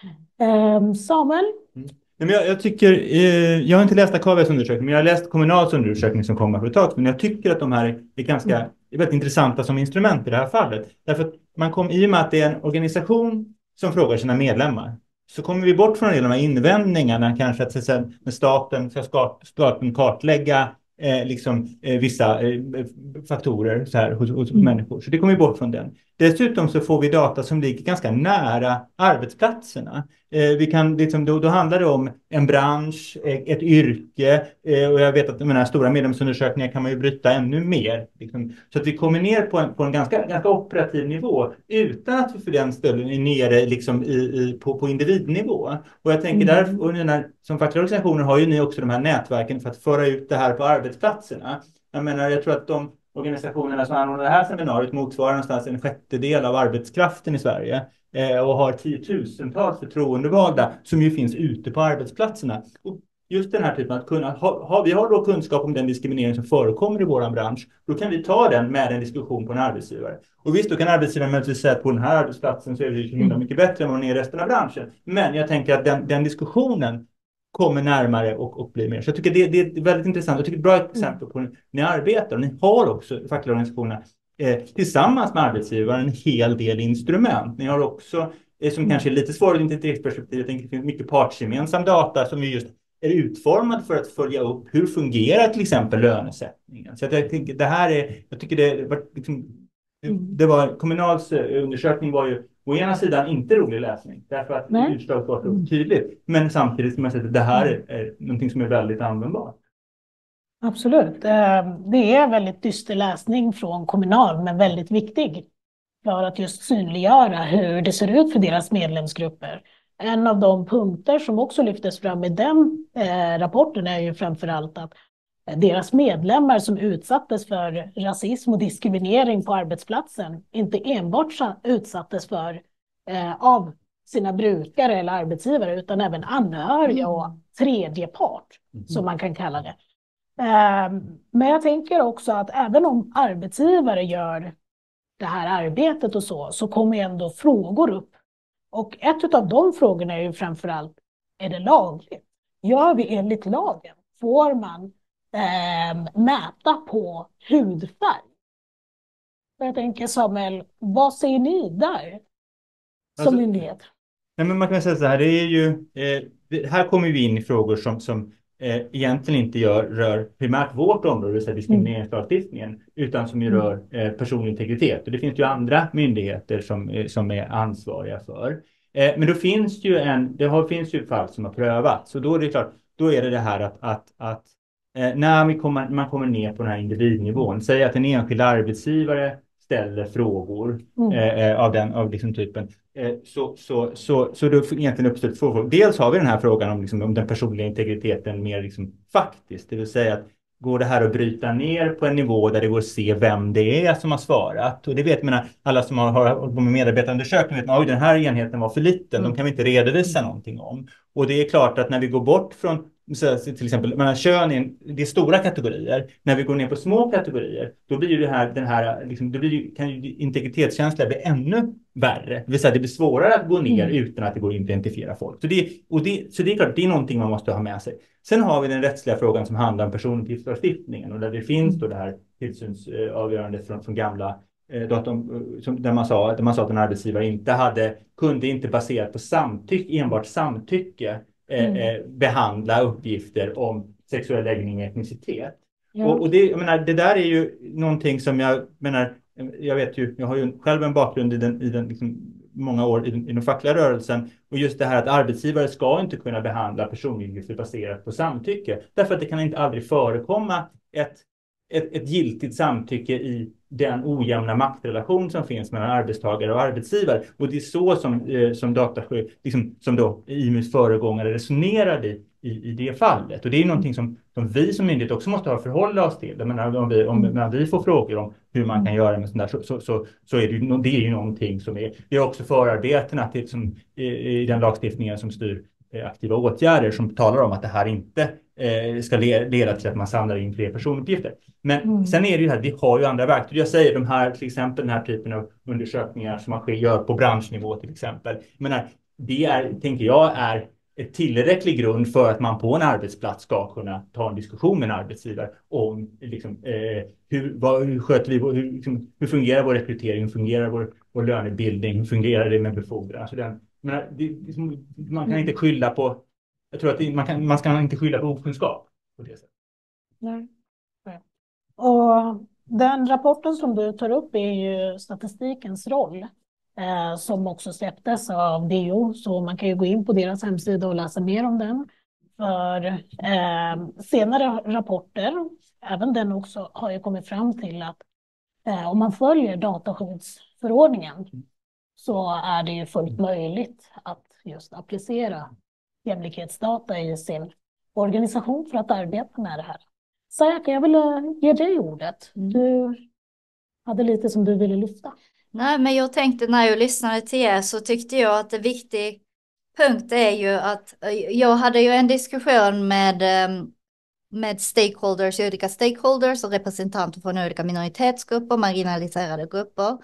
Eh, Samuel? Mm. Men jag, jag tycker, eh, jag har inte läst Akavias undersökning, men jag har läst Kommunals undersökning som kommer för ett tag. Men jag tycker att de här är ganska mm. är väldigt intressanta som instrument i det här fallet. Därför att man kom i och med att det är en organisation som frågar sina medlemmar, så kommer vi bort från en del av de här invändningarna, kanske att sen, när staten ska staten kartlägga eh, liksom, eh, vissa eh, faktorer så här, hos, hos mm. människor. Så det kommer vi bort från den. Dessutom så får vi data som ligger ganska nära arbetsplatserna. Eh, vi kan, liksom, då, då handlar det om en bransch, ett yrke, eh, och jag vet att de här stora medlemsundersökningar kan man ju bryta ännu mer. Liksom. Så att vi kommer ner på en, på en ganska, ganska operativ nivå utan att vi för den ställen är nere liksom i, i, på, på individnivå. Och jag tänker mm. där, och när, som fackliga organisationer har ju ni också de här nätverken för att föra ut det här på arbetsplatserna. Jag menar, jag tror att de organisationerna som anordnar det här seminariet motsvarar någonstans en sjättedel av arbetskraften i Sverige eh, och har tiotusentals förtroendevalda som ju finns ute på arbetsplatserna. Och just den här typen att kunna ha, ha, vi har då kunskap om den diskriminering som förekommer i vår bransch, då kan vi ta den med en diskussion på en arbetsgivare. Och visst, då kan arbetsgivaren möjligtvis säga att på den här arbetsplatsen så är det himla mycket bättre än vad det är i resten av branschen. Men jag tänker att den, den diskussionen kommer närmare och, och blir mer. Så jag tycker det, det är väldigt intressant. Jag tycker det är ett bra exempel på hur ni arbetar. Och ni har också, fackliga organisationer, eh, tillsammans med arbetsgivaren en hel del instrument. Ni har också, eh, som kanske är lite svårare i integritetsperspektivet, det finns mycket partsgemensam data som är just är utformad för att följa upp hur fungerar till exempel lönesättningen. Så jag tycker det här är, jag tycker det var liksom, det var Kommunals undersökning var ju å ena sidan inte rolig läsning därför att Nej. utslaget var så tydligt, men samtidigt som jag säger att det här är, är någonting som är väldigt användbart. Absolut. Det är väldigt dyster läsning från Kommunal, men väldigt viktig för att just synliggöra hur det ser ut för deras medlemsgrupper. En av de punkter som också lyftes fram i den eh, rapporten är ju framförallt att deras medlemmar som utsattes för rasism och diskriminering på arbetsplatsen inte enbart utsattes för eh, av sina brukare eller arbetsgivare utan även anhöriga och tredje part mm. som man kan kalla det. Eh, men jag tänker också att även om arbetsgivare gör det här arbetet och så, så kommer ändå frågor upp. Och ett av de frågorna är ju framförallt, är det lagligt? Gör vi enligt lagen? Får man eh, mäta på hudfärg? Jag tänker Samuel, vad säger ni där som alltså, myndighet? Nej, men man kan säga så här, det är ju, eh, det, här kommer vi in i frågor som, som eh, egentligen inte gör, rör primärt vårt område, det vill säga diskrimineringslagstiftningen, mm. utan som ju rör eh, personlig integritet. Och det finns ju andra myndigheter som, eh, som är ansvariga för. Eh, men då finns ju en, det har, finns ju fall som har prövats. Så då är det klart, då är det det här att, att, att eh, när vi kommer, man kommer ner på den här individnivån, säg att en enskild arbetsgivare ställer frågor mm. eh, av den av liksom typen, eh, så, så, så, så då egentligen uppstår två frågor. Dels har vi den här frågan om, liksom, om den personliga integriteten mer liksom, faktiskt, det vill säga att går det här att bryta ner på en nivå där det går att se vem det är som har svarat. Och det vet man, alla som har, har med medarbetarundersökning vet att den här enheten var för liten. Mm. De kan vi inte redovisa någonting om. Och det är klart att när vi går bort från så, till exempel, menar, kön är, det är stora kategorier. När vi går ner på små kategorier, då blir ju det här, den här liksom, då blir ju, kan ju integritetskänslan bli ännu värre. Det vill säga det blir svårare att gå ner mm. utan att det går att identifiera folk. Så det, och det, så det är klart, det är någonting man måste ha med sig. Sen har vi den rättsliga frågan som handlar om personuppgiftslagstiftningen och där det finns då det här tillsynsavgörandet från, från gamla eh, datum, som, där, man sa, där man sa att en arbetsgivare inte hade, kunde inte baserat på samtycke, enbart samtycke eh, mm. behandla uppgifter om sexuell läggning och etnicitet. Ja. Och, och det, jag menar, det där är ju någonting som jag menar, jag vet ju, jag har ju själv en bakgrund i den, i den liksom, många år i den, i den fackliga rörelsen och just det här att arbetsgivare ska inte kunna behandla personuppgifter baserat på samtycke därför att det kan inte aldrig förekomma ett, ett, ett giltigt samtycke i den ojämna maktrelation som finns mellan arbetstagare och arbetsgivare och det är så som, eh, som dataskydd, liksom, som då I M U:s föregångare resonerade i, i, i det fallet och det är någonting som, som vi som myndighet också måste ha förhålla oss till. Jag menar, om, vi, om när vi får frågor om hur man kan göra med sånt där så, så, så, så är det ju, det är ju någonting som är, det är också förarbetena till, som, i, i den lagstiftningen som styr eh, aktiva åtgärder som talar om att det här inte eh, ska le, leda till att man samlar in fler personuppgifter. Men mm. sen är det ju här, vi har ju andra verktyg. Jag säger de här, till exempel den här typen av undersökningar som man gör på branschnivå till exempel. Jag menar, det är, tänker jag, är ett tillräcklig grund för att man på en arbetsplats ska kunna ta en diskussion med en arbetsgivare om liksom, eh, hur, vad, hur sköter vi, hur, liksom, hur fungerar vår rekrytering, hur fungerar vår, vår lönebildning, hur fungerar det med befordran. Alltså den, menar, det, liksom, man kan inte skylla på, jag tror att det, man, kan, man ska inte skylla på okunskap på det sättet. Nej. Och den rapporten som du tar upp är ju statistikens roll. Eh, som också släpptes av D O, så man kan ju gå in på deras hemsida och läsa mer om den. För eh, senare rapporter, även den också, har ju kommit fram till att eh, om man följer dataskyddsförordningen så är det ju fullt möjligt att just applicera jämlikhetsdata i sin organisation för att arbeta med det här. Säker, jag ville ge dig ordet. Mm. Du hade lite som du ville lyfta. Nej, men jag tänkte när jag lyssnade till er så tyckte jag att det viktiga punkt är ju att jag hade ju en diskussion med, med stakeholders, olika stakeholders och representanter från olika minoritetsgrupper, marginaliserade grupper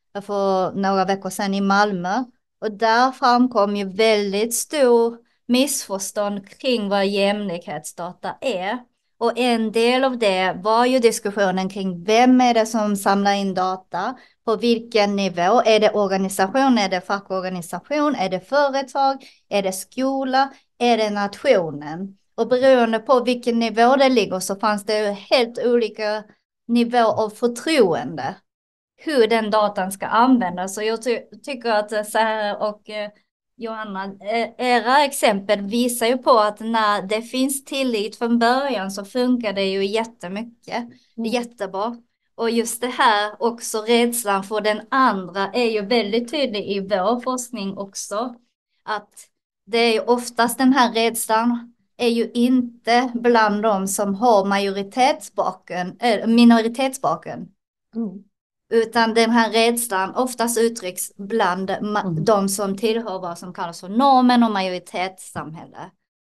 för några veckor sedan i Malmö. Och där framkom ju väldigt stor missförstånd kring vad jämlikhetsdata är. Och en del av det var ju diskussionen kring vem är det som samlar in data, på vilken nivå, är det organisation, är det fackorganisation, är det företag, är det skola, är det nationen? Och beroende på vilken nivå det ligger så fanns det helt olika nivå av förtroende hur den datan ska användas. Så jag ty tycker att Sara och eh, Johanna, era exempel visar ju på att när det finns tillit från början så funkar det ju jättemycket, mm. jättebra. Och just det här också, rädslan för den andra är ju väldigt tydlig i vår forskning också. Att det är ju oftast den här rädslan är ju inte bland de som har majoritetsbakgrund, äh, minoritetsbakgrund. Mm. Utan den här rädslan oftast uttrycks bland mm. de som tillhör vad som kallas för normen och majoritetssamhälle.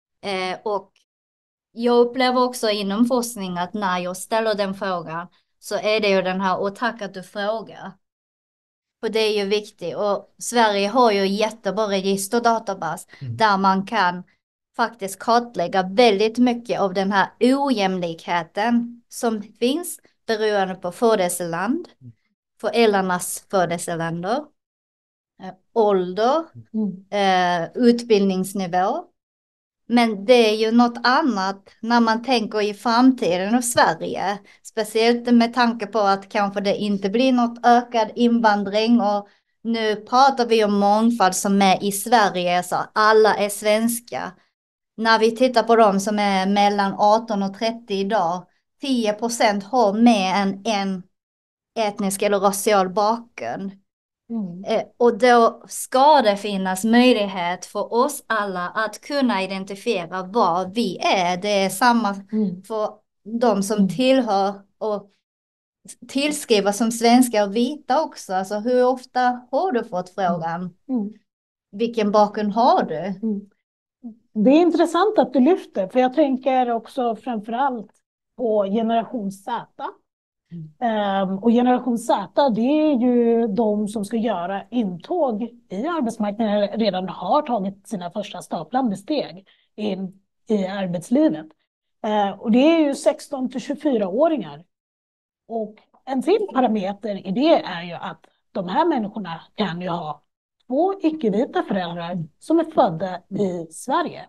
Eh, och jag upplever också inom forskning att när jag ställer den frågan så är det ju den här, och tack att du frågar. För det är ju viktigt. Och Sverige har ju jättebra registerdatabas mm. där man kan faktiskt kartlägga väldigt mycket av den här ojämlikheten som finns beroende på födelseland, föräldrarnas födelseländer, eh, ålder, mm. eh, utbildningsnivå. Men det är ju något annat när man tänker i framtiden av Sverige. Speciellt med tanke på att kanske det inte blir något ökad invandring. Och nu pratar vi om mångfald som är i Sverige, så alla är svenska. När vi tittar på dem som är mellan arton och trettio idag, tio procent har mer än en etnisk eller racial bakgrund. Mm. Eh, och då ska det finnas möjlighet för oss alla att kunna identifiera vad vi är. Det är samma mm. för de som mm. tillhör och tillskriver som svenska och vita också. Alltså hur ofta har du fått frågan? Mm. Vilken bakgrund har du? Mm. Det är intressant att du lyfter, för jag tänker också framförallt på generation Z. Mm. Um, och generation Z, det är ju de som ska göra intåg i arbetsmarknaden, redan har tagit sina första staplande steg in i arbetslivet. Uh, och det är ju sexton till tjugofyra-åringar. Och en till parameter i det är ju att de här människorna kan ju ha två icke-vita föräldrar som är födda i Sverige.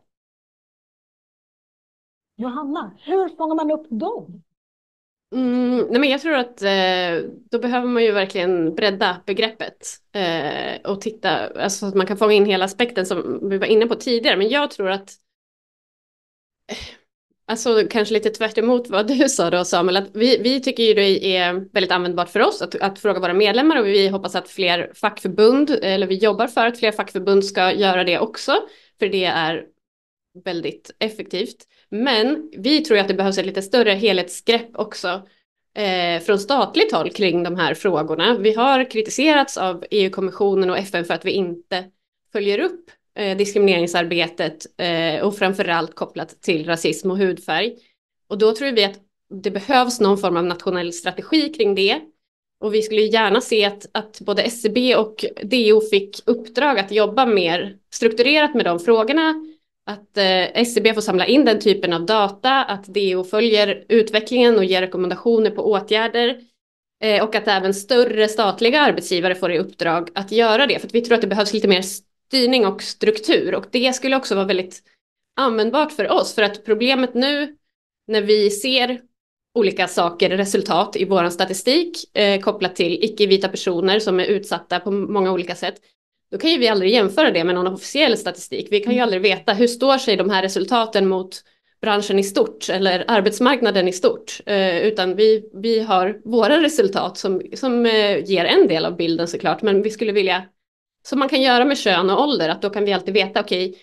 Johanna, hur fångar man upp dem? Mm, nej men jag tror att eh, då behöver man ju verkligen bredda begreppet eh, och titta, alltså så att man kan fånga in hela aspekten som vi var inne på tidigare. Men jag tror att, eh, alltså kanske lite tvärt emot vad du sa då Samuel, att vi, vi tycker ju det är väldigt användbart för oss att, att fråga våra medlemmar, och vi hoppas att fler fackförbund, eller vi jobbar för att fler fackförbund ska göra det också, för det är väldigt effektivt. Men vi tror att det behövs ett lite större helhetsgrepp också eh, från statligt håll kring de här frågorna. Vi har kritiserats av E U-kommissionen och F N för att vi inte följer upp eh, diskrimineringsarbetet eh, och framförallt kopplat till rasism och hudfärg. Och då tror vi att det behövs någon form av nationell strategi kring det. Och vi skulle gärna se att, att både S C B och D O fick uppdrag att jobba mer strukturerat med de frågorna. Att eh, S C B får samla in den typen av data, att D O följer utvecklingen och ger rekommendationer på åtgärder. Eh, och att även större statliga arbetsgivare får i uppdrag att göra det. För att vi tror att det behövs lite mer styrning och struktur. Och det skulle också vara väldigt användbart för oss. För att problemet nu när vi ser olika saker, resultat i vår statistik eh, kopplat till icke-vita personer som är utsatta på många olika sätt. Då kan ju vi aldrig jämföra det med någon officiell statistik. Vi kan ju aldrig veta hur står sig de här resultaten mot branschen i stort eller arbetsmarknaden i stort. Eh, utan vi, vi har våra resultat som, som eh, ger en del av bilden såklart. Men vi skulle vilja, som man kan göra med kön och ålder, att då kan vi alltid veta, okej,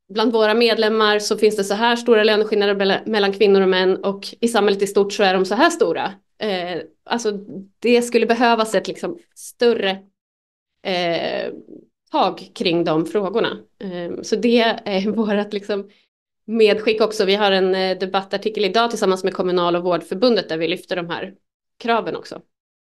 bland våra medlemmar så finns det så här stora löneskillnader mellan kvinnor och män och i samhället i stort så är de så här stora. Eh, alltså det skulle behövas ett liksom större eh, tag kring de frågorna. Eh, så det är vårt liksom medskick också. Vi har en eh, debattartikel idag tillsammans med Kommunal- och vårdförbundet där vi lyfter de här kraven också.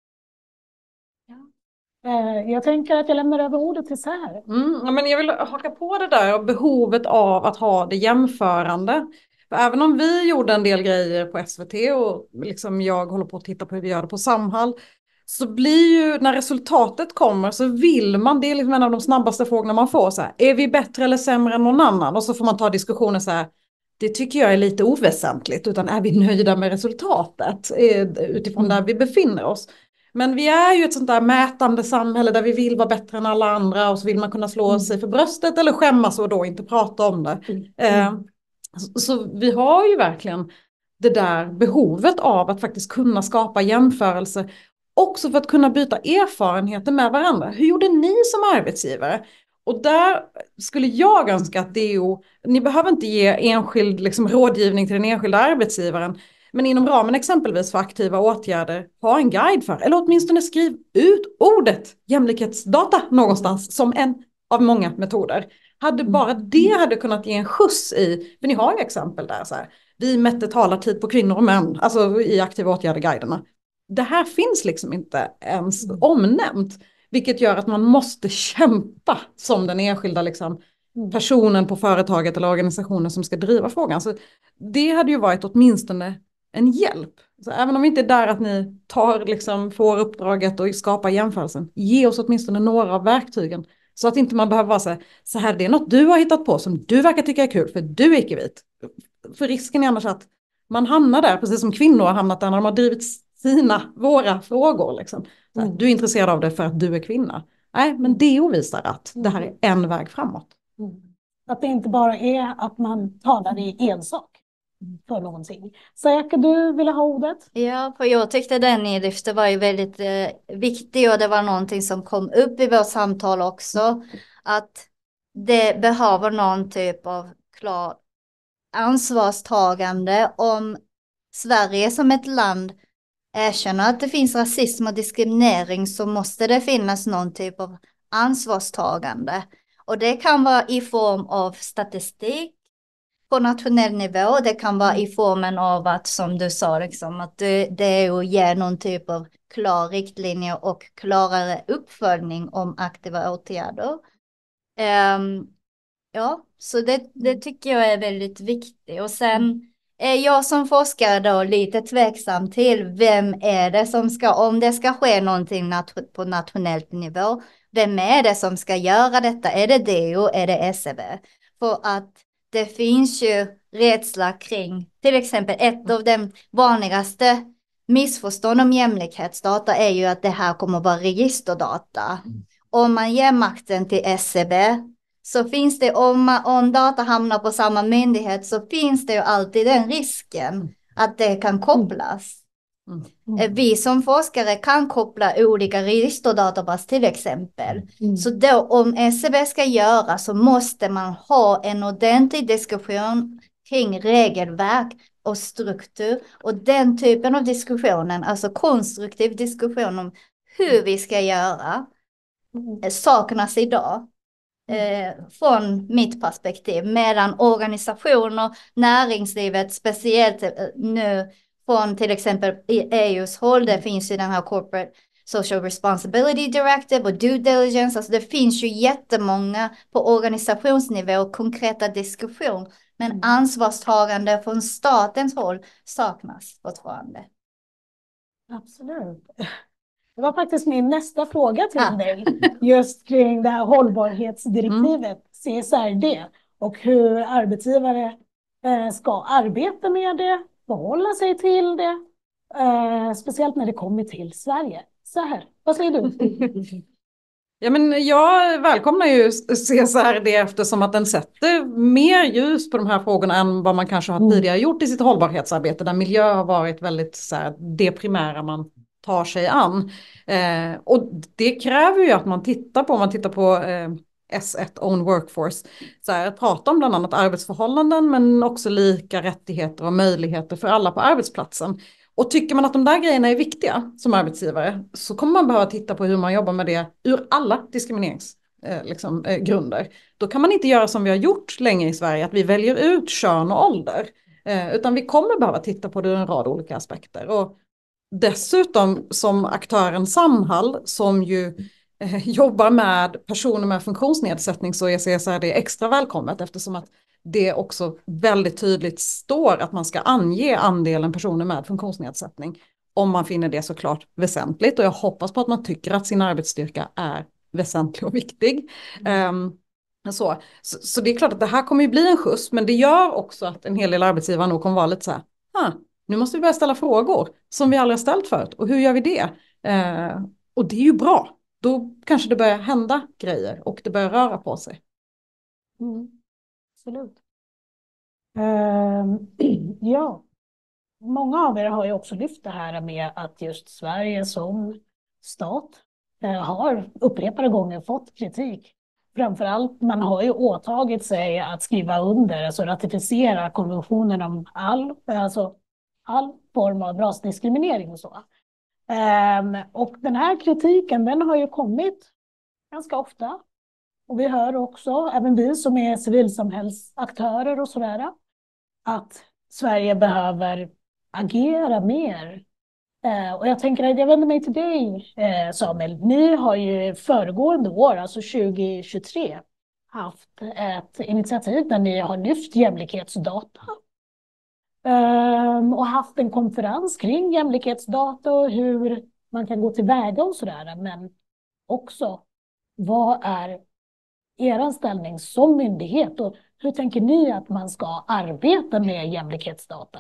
Jag tänker att jag lämnar över ordet till Seher. Mm, ja, men jag vill haka på det där och behovet av att ha det jämförande. För även om vi gjorde en del grejer på S V T och liksom jag håller på att titta på hur vi gör det på Samhall, så blir ju när resultatet kommer så vill man, det är liksom en av de snabbaste frågorna man får, så här, är vi bättre eller sämre än någon annan? Och så får man ta diskussioner så här, det tycker jag är lite oväsentligt, utan är vi nöjda med resultatet utifrån där vi befinner oss? Men vi är ju ett sånt där mätande samhälle där vi vill vara bättre än alla andra och så vill man kunna slå sig för bröstet eller skämmas och då inte prata om det. Mm. Eh, så, så vi har ju verkligen det där behovet av att faktiskt kunna skapa jämförelse. Också för att kunna byta erfarenheter med varandra. Hur gjorde ni som arbetsgivare? Och där skulle jag önska att D O, ni behöver inte ge enskild liksom, rådgivning till den enskilda arbetsgivaren. Men inom ramen exempelvis för aktiva åtgärder, ha en guide för, eller åtminstone skriv ut ordet jämlikhetsdata någonstans som en av många metoder. Hade bara det hade kunnat ge en skjuts i, för ni har ju exempel där så här, vi mätte talartid på kvinnor och män, alltså i aktiva åtgärder-guiderna. Det här finns liksom inte ens omnämnt, vilket gör att man måste kämpa som den enskilda liksom, personen på företaget eller organisationen som ska driva frågan. Så det hade ju varit åtminstone en hjälp. Så även om vi inte är där att ni tar, liksom, får uppdraget och skapar jämförelsen, ge oss åtminstone några av verktygen. Så att inte man behöver vara så här, så här, det är något du har hittat på som du verkar tycka är kul för du är icke-vit. För risken är annars att man hamnar där, precis som kvinnor har hamnat där när de har drivit sina, våra frågor. Liksom. Så här, du är intresserad av det för att du är kvinna. Nej, men D O visar att det här är en väg framåt. Mm. Att det inte bara är att man talar i ensak för någonting. Säker, du ville ha ordet? Ja, för jag tyckte den ni lyfte var ju väldigt eh, viktig och det var någonting som kom upp i vårt samtal också. Att det behöver någon typ av klar ansvarstagande om Sverige som ett land erkänner att det finns rasism och diskriminering, så måste det finnas någon typ av ansvarstagande. Och det kan vara i form av statistik på nationell nivå. Det kan vara i formen av att, som du sa, liksom, att det, det är att ge någon typ av klar riktlinje och klarare uppföljning om aktiva åtgärder. Um, ja, så det, det tycker jag är väldigt viktigt. Och sen är jag som forskare då lite tveksam till vem är det som ska, om det ska ske någonting nat- på nationellt nivå, vem är det som ska göra detta? Är det D O? Är det S C B? För att det finns ju rädsla kring, till exempel ett av de vanligaste missförstånd om jämlikhetsdata är ju att det här kommer att vara registerdata. Om man ger makten till S C B så finns det, om, om data hamnar på samma myndighet så finns det ju alltid den risken att det kan kopplas. Mm. Mm. Vi som forskare kan koppla olika registerdatabaser till exempel. Mm. Så då om S C B ska göra så måste man ha en ordentlig diskussion kring regelverk och struktur. Och den typen av diskussionen, alltså konstruktiv diskussion om hur vi ska göra, mm. saknas idag. Eh, från mitt perspektiv, medan organisationer, näringslivet, speciellt eh, nu från till exempel E U:s håll, det finns ju den här Corporate Social Responsibility Directive och Due Diligence, alltså det finns ju jättemånga på organisationsnivå konkreta diskussion, men ansvarstagande från statens håll saknas fortfarande. Absolut. Det var faktiskt min nästa fråga till ah. dig, just kring det här hållbarhetsdirektivet, mm. C S R D, och hur arbetsgivare eh, ska arbeta med det, förhålla sig till det, eh, speciellt när det kommer till Sverige. Så här, vad säger du? Ja, men jag välkomnar ju C S R D eftersom att den sätter mer ljus på de här frågorna än vad man kanske har mm. tidigare gjort i sitt hållbarhetsarbete, där miljö har varit väldigt så här, det primära man tar sig an. Eh, och det kräver ju att man tittar på, om man tittar på eh, S ett Own Workforce, så här, prata om bland annat arbetsförhållanden men också lika rättigheter och möjligheter för alla på arbetsplatsen. Och tycker man att de där grejerna är viktiga som arbetsgivare så kommer man behöva titta på hur man jobbar med det ur alla diskrimineringsgrunder. Eh, liksom, eh, grunder. Då kan man inte göra som vi har gjort länge i Sverige, att vi väljer ut kön och ålder. Eh, utan vi kommer behöva titta på det ur en rad olika aspekter. Och dessutom som aktören Samhall som ju eh, jobbar med personer med funktionsnedsättning, så är C S R D extra välkommet eftersom att det också väldigt tydligt står att man ska ange andelen personer med funktionsnedsättning om man finner det såklart väsentligt, och jag hoppas på att man tycker att sin arbetsstyrka är väsentlig och viktig. Um, så. Så, så det är klart att det här kommer ju bli en skjuts, men det gör också att en hel del arbetsgivare nog kommer vara lite så här, ah, nu måste vi börja ställa frågor som vi aldrig har ställt förut, och hur gör vi det? Uh, och det är ju bra, då kanske det börjar hända grejer och det börjar röra på sig. Mm. Absolut. Uh, ja, många av er har ju också lyft det här med att just Sverige som stat uh, har upprepade gånger fått kritik. Framförallt, man har ju åtagit sig att skriva under, alltså ratificera konventionen om all, alltså all form av rasdiskriminering och så. Um, och den här kritiken, den har ju kommit ganska ofta. Och vi hör också, även vi som är civilsamhällsaktörer och sådär, att Sverige behöver agera mer. Eh, och jag tänker att jag vänder mig till dig, eh, Samuel. Ni har ju föregående år, alltså tjugo tjugotre, haft ett initiativ där ni har lyft jämlikhetsdata. Eh, och haft en konferens kring jämlikhetsdata och hur man kan gå tillväga och sådär. Men också, vad är er ställning som myndighet och hur tänker ni att man ska arbeta med jämlikhetsdata?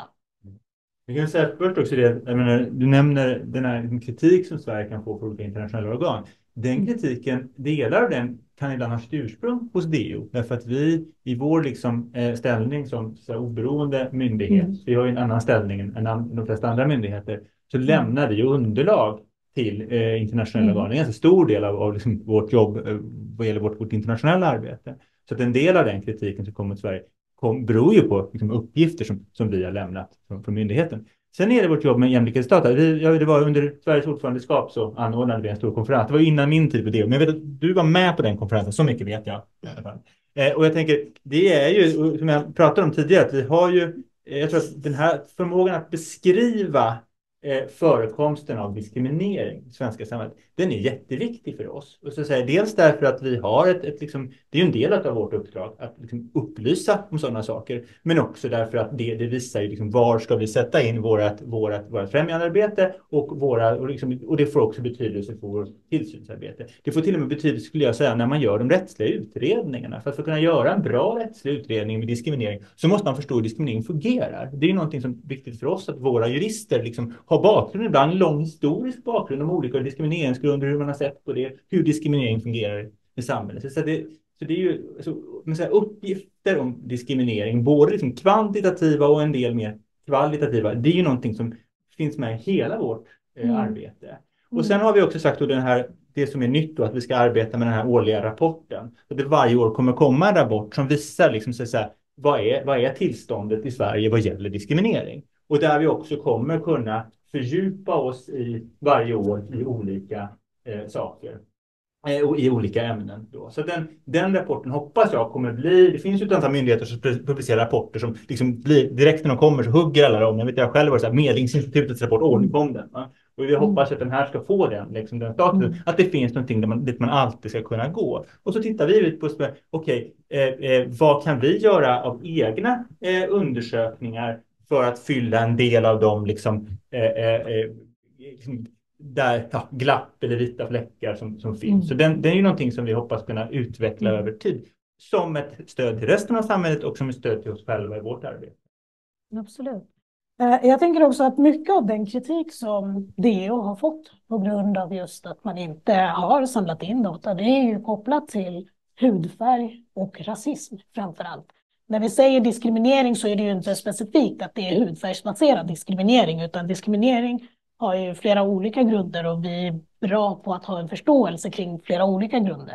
Jag kan säga först också det, jag menar, du nämner den här kritik som Sverige kan få från olika internationella organ. Den kritiken, delar av den kan ibland ha sitt ursprung hos D O. Därför att vi i vår liksom, eh, ställning som så här, oberoende myndighet, mm. vi har ju en annan ställning än de flesta andra myndigheter, så mm. lämnar vi underlag till eh, internationella mm. organ. Det är en ganska stor del av, av liksom, vårt jobb eh, vad gäller vårt, vårt internationella arbete. Så att en del av den kritiken som kommer till Sverige kom, beror ju på liksom, uppgifter som, som vi har lämnat från, från myndigheten. Sen är det vårt jobb med jämlikhetsdata. Vi, ja, det var under Sveriges ordförandeskap så anordnade vi en stor konferens. Det var innan min tid på det. Men jag vet att du var med på den konferensen, så mycket vet jag i alla fall. Eh, och jag tänker, det är ju, som jag pratade om tidigare, att vi har ju, eh, jag tror att den här förmågan att beskriva eh, förekomsten av diskriminering i svenska samhället, den är jätteviktig för oss. Och så säger dels därför att vi har ett, ett liksom, det är ju en del av vårt uppdrag att liksom upplysa om sådana saker, men också därför att det, det visar ju liksom var ska vi sätta in vårat, vårat, vårat främjandearbete och, våra, och, liksom, och det får också betydelse för vårt tillsynsarbete. Det får till och med betydelse, skulle jag säga, när man gör de rättsliga utredningarna. För att, för att kunna göra en bra rättslig utredning med diskriminering så måste man förstå hur diskriminering fungerar. Det är ju någonting som är viktigt för oss, att våra jurister liksom har bakgrund, ibland lång historisk bakgrund om olika diskrimineringsgrunder, hur man har sett på det, hur diskriminering fungerar i samhället. Så det, så det är ju så, man säger, uppgifter om diskriminering, både liksom kvantitativa och en del mer kvalitativa, det är ju någonting som finns med i hela vårt eh, mm. arbete. Mm. Och sen har vi också sagt att den här, det som är nytt då, att vi ska arbeta med den här årliga rapporten. Så det varje år kommer komma en rapport som visar liksom, så att säga, vad, är, vad är tillståndet i Sverige vad gäller diskriminering. Och där vi också kommer kunna fördjupa oss i varje år i olika eh, saker. Och i olika ämnen då. Så den, den rapporten hoppas jag kommer bli, det finns ju ett antal myndigheter som publicerar rapporter som liksom blir, direkt när de kommer så hugger alla dem. Jag vet jag själv var så här, Medlingsinstitutets rapport, åh nu kom den. Va? Och vi hoppas att den här ska få den, liksom den statusen, mm. att det finns någonting där man, dit man alltid ska kunna gå. Och så tittar vi ut på, okej, okay, eh, eh, vad kan vi göra av egna eh, undersökningar för att fylla en del av dem liksom, eh, eh, liksom där ja, glapp eller vita fläckar som, som finns. Mm. Så den, den är ju någonting som vi hoppas kunna utveckla mm. över tid. Som ett stöd till resten av samhället och som ett stöd till oss själva i vårt arbete. Absolut. Jag tänker också att mycket av den kritik som D O har fått på grund av just att man inte har samlat in data, det är ju kopplat till hudfärg och rasism framför allt. När vi säger diskriminering så är det ju inte specifikt att det är hudfärgsbaserad diskriminering, utan diskriminering har ju flera olika grunder och vi är bra på att ha en förståelse kring flera olika grunder.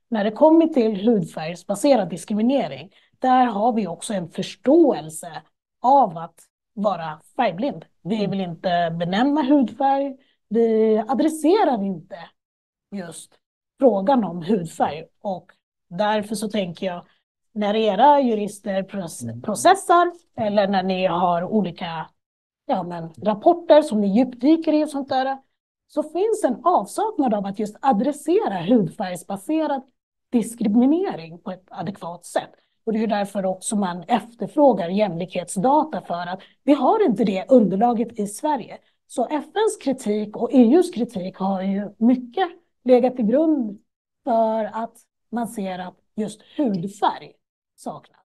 när det kommer till hudfärgsbaserad diskriminering, där har vi också en förståelse av att vara färgblind. Vi vill inte benämna hudfärg, vi adresserar inte just frågan om hudfärg. Och därför så tänker jag, när era jurister processar eller när ni har olika ja, men, rapporter som ni djupdyker i och sånt där, så finns en avsaknad av att just adressera hudfärgsbaserad diskriminering på ett adekvat sätt. Och det är därför också man efterfrågar jämlikhetsdata, för att vi har inte det underlaget i Sverige. Så F N:s kritik och E U:s kritik har ju mycket legat till grund för att man ser att just hudfärg saknas.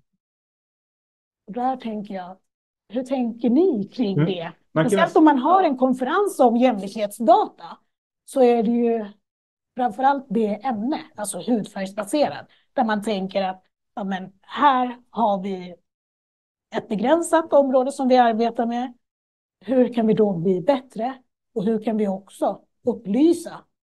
Och där tänker jag, hur tänker ni kring Mm. det? Man kan- Speciellt om man har en konferens om jämlikhetsdata, så är det ju framförallt det ämne, alltså hudfärgsbaserad, där man tänker att ja, men här har vi ett begränsat område som vi arbetar med. Hur kan vi då bli bättre? Och hur kan vi också upplysa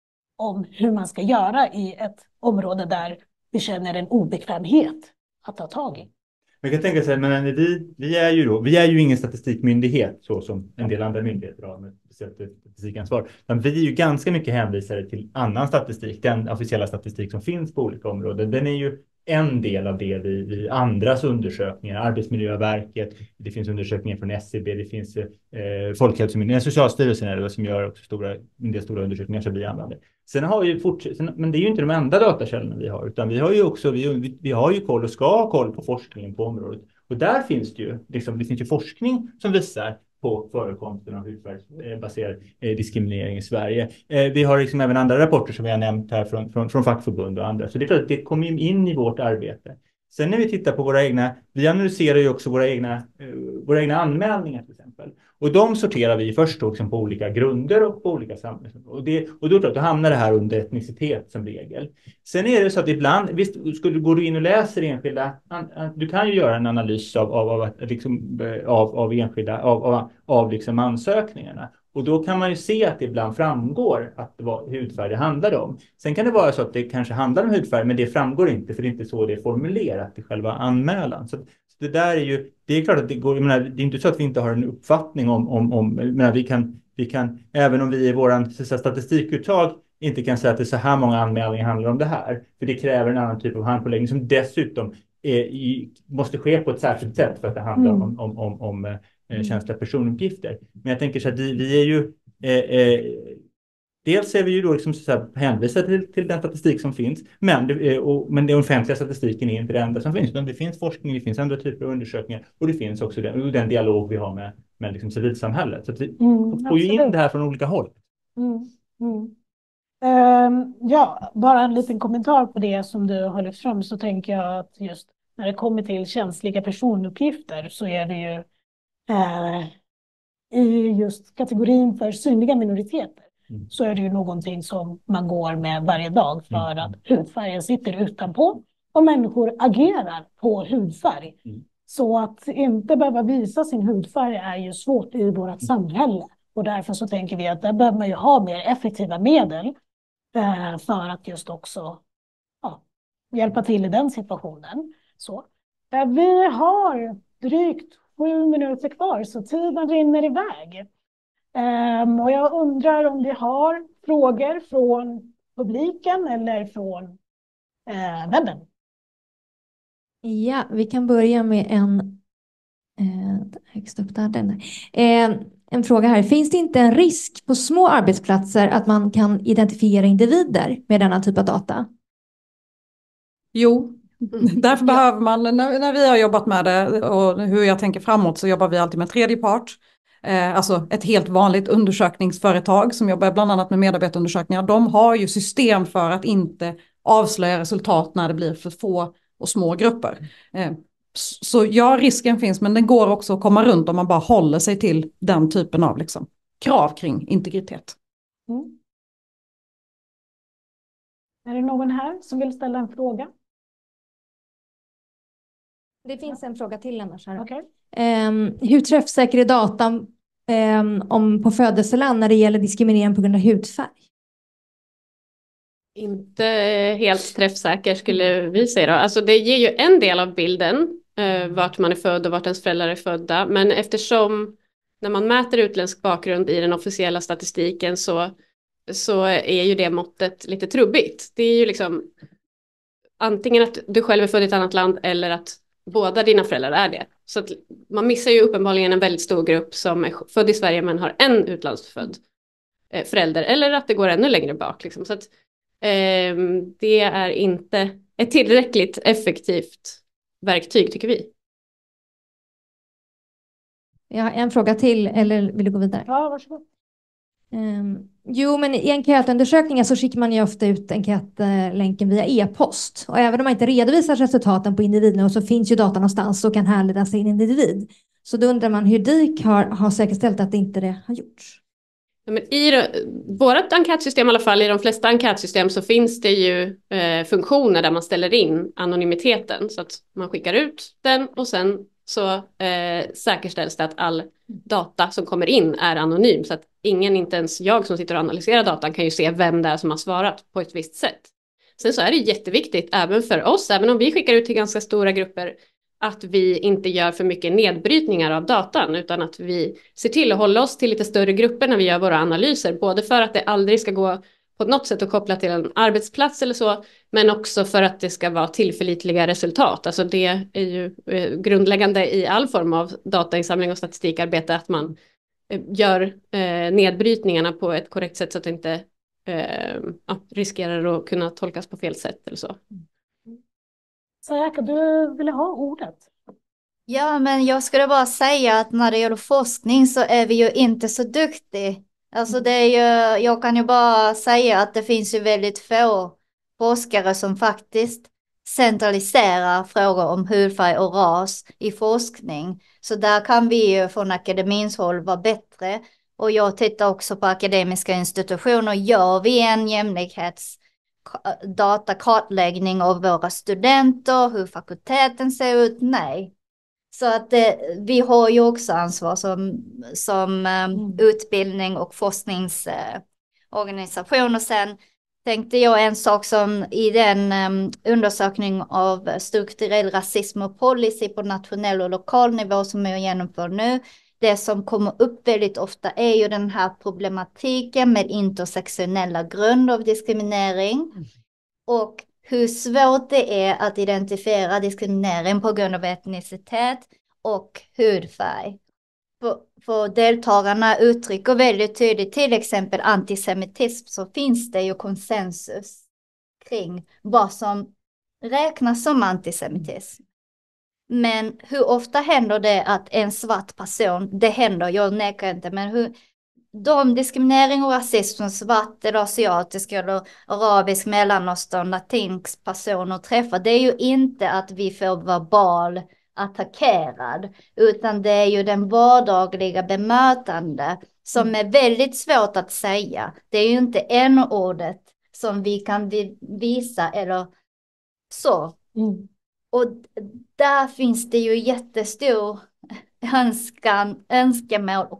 om hur man ska göra i ett område där vi känner en obekvämhet att ta tag i? Man kan tänka sig, men vi, vi, är ju då, vi är ju ingen statistikmyndighet så som en del andra myndigheter har med speciellt statistikansvar. Men vi är ju ganska mycket hänvisade till annan statistik, den officiella statistik som finns på olika områden. Den är ju en del av det vi, vi andras undersökningar, Arbetsmiljöverket, det finns undersökningar från S C B, det finns eh, Folkhälsomyndigheten, Socialstyrelsen är det som gör också stora, en del stora undersökningar som vi använder. Sen har ju fortsätt, men det är ju inte de enda datakällorna vi har, utan vi har ju också, vi, vi har ju koll och ska ha koll på forskningen på området. Och där finns det ju, liksom, det finns ju forskning som visar på förekomsten av hudfärgsbaserad eh, diskriminering i Sverige. Eh, vi har liksom även andra rapporter som vi har nämnt här från, från, från fackförbund och andra. Så det är klart att det kommer in i vårt arbete. Sen när vi tittar på våra egna, vi analyserar ju också våra egna, eh, våra egna anmälningar till exempel. Och de sorterar vi först då liksom på olika grunder och på olika samhälls. Och, det, och då, då hamnar det här under etnicitet som regel. Sen är det så att ibland, visst skulle gå in och läser enskilda, du kan ju göra en analys av, av, av, liksom, av, av enskilda, av, av, av liksom ansökningarna. Och då kan man ju se att det ibland framgår att det var hudfärg det handlade om. Sen kan det vara så att det kanske handlar om hudfärg, men det framgår inte, för det är inte så det är formulerat i själva anmälan. Så det där är ju, det är klart att det går, jag menar, det är inte så att vi inte har en uppfattning om, om, om jag menar, vi kan, vi kan, även om vi i våran statistikuttag inte kan säga att det är så här många anmälningar handlar om det här, för det kräver en annan typ av handpåläggning som dessutom är, i, måste ske på ett särskilt sätt för att det handlar mm. om, om, om, om eh, känsliga personuppgifter. Men jag tänker så att vi, vi är ju eh, eh, dels är vi ju då liksom så här hänvisade till, till den statistik som finns, men, det, och, men den offentliga statistiken är inte det enda som finns. Utan det finns forskning, det finns andra typer av undersökningar och det finns också den, den dialog vi har med, med liksom civilsamhället. Så att vi mm, får ju in det här från olika håll. Mm, mm. Um, ja, bara en liten kommentar på det som du har lyft fram, så tänker jag att just när det kommer till känsliga personuppgifter så är det ju uh, i just kategorin för synliga minoriteter. Mm. Så är det ju någonting som man går med varje dag för mm. att hudfärgen sitter utanpå och människor agerar på hudfärg. Mm. Så att inte behöva visa sin hudfärg är ju svårt i vårt mm. samhälle. Och därför så tänker vi att där behöver man ju ha mer effektiva medel eh, för att just också ja, hjälpa till i den situationen. Så. Eh, vi har drygt sju minuter kvar så tiden rinner iväg. Um, och jag undrar om vi har frågor från publiken eller från uh, webben. Ja, vi kan börja med en eh, högst upp där, den. Eh, en fråga här. Finns det inte en risk på små arbetsplatser att man kan identifiera individer med denna typ av data? Jo, därför ja. behöver man, när, när vi har jobbat med det och hur jag tänker framåt, så jobbar vi alltid med tredje part. Eh, alltså ett helt vanligt undersökningsföretag som jobbar bland annat med medarbetarundersökningar. De har ju system för att inte avslöja resultat när det blir för få och små grupper. Eh, så ja, risken finns, men den går också att komma runt om man bara håller sig till den typen av liksom, krav kring integritet. Mm. Är det någon här som vill ställa en fråga? Det finns en fråga till annars här. Okay. Um, hur träffsäker är datan um, om på födelseland när det gäller diskriminering på grund av hudfärg? Inte helt träffsäker skulle vi säga då. Alltså det ger ju en del av bilden, eh, vart man är född och vart ens föräldrar är födda. Men eftersom när man mäter utländsk bakgrund i den officiella statistiken så, så är ju det måttet lite trubbigt. Det är ju liksom antingen att du själv är född i ett annat land eller att båda dina föräldrar är det. Så att man missar ju uppenbarligen en väldigt stor grupp som är född i Sverige men har en utlandsfödd eh, förälder. Eller att det går ännu längre bak. Liksom. Så att eh, det är inte ett tillräckligt effektivt verktyg tycker vi. Jag har en fråga till, eller vill du gå vidare? Ja, varsågod. Um, jo, men i enkätundersökningar så skickar man ju ofta ut enkätlänken via e-post. Och även om man inte redovisar resultaten på individnivå så finns ju data någonstans och kan härledas till en individ. Så då undrar man hur D I C har, har säkerställt att inte det har gjorts. Ja, men i vårt enkätsystem i alla fall, i de flesta enkätsystem så finns det ju eh, funktioner där man ställer in anonymiteten. Så att man skickar ut den och sen så eh, säkerställs det att all data som kommer in är anonym. Så att ingen, inte ens jag som sitter och analyserar datan, kan ju se vem det är som har svarat på ett visst sätt. Sen så är det jätteviktigt även för oss, även om vi skickar ut till ganska stora grupper, att vi inte gör för mycket nedbrytningar av datan utan att vi ser till att hålla oss till lite större grupper när vi gör våra analyser. Både för att det aldrig ska gå på något sätt att koppla till en arbetsplats eller så, men också för att det ska vara tillförlitliga resultat. Alltså det är ju grundläggande i all form av datainsamling och statistikarbete att man gör eh, nedbrytningarna på ett korrekt sätt så att det inte eh, ja, riskerar att kunna tolkas på fel sätt eller så. Sayaka, du ville ha ordet. Ja, men jag skulle bara säga att när det gäller forskning så är vi ju inte så duktiga. Alltså det är ju, jag kan ju bara säga att det finns ju väldigt få forskare som faktiskt centraliserar frågor om hudfärg och ras i forskning. Så där kan vi ju från akademins håll vara bättre. Och jag tittar också på akademiska institutioner. Gör vi en jämlikhetsdatakartläggning av våra studenter, hur fakulteten ser ut? Nej. Så att det, vi har ju också ansvar som, som um, mm. utbildning och forskningsorganisation. Uh, och sen tänkte jag en sak som i den um, undersökning av strukturell rasism och policy på nationell och lokal nivå som jag genomför nu. Det som kommer upp väldigt ofta är ju den här problematiken med intersektionella grund av diskriminering. Mm. Och hur svårt det är att identifiera diskriminering på grund av etnicitet och hudfärg. För, för deltagarna uttrycker väldigt tydligt till exempel antisemitism, så finns det ju konsensus kring vad som räknas som antisemitism. Men hur ofta händer det att en svart person, det händer, jag nekar inte, men hur de diskriminering och rasism som svart eller asiatisk eller arabisk, mellanöstern, latinsk personer träffar, det är ju inte att vi får verbal attackerad, utan det är ju den vardagliga bemötande som är väldigt svårt att säga. Det är ju inte en ordet som vi kan visa eller så. Mm. Och där finns det ju jättestor önskan, önskemål och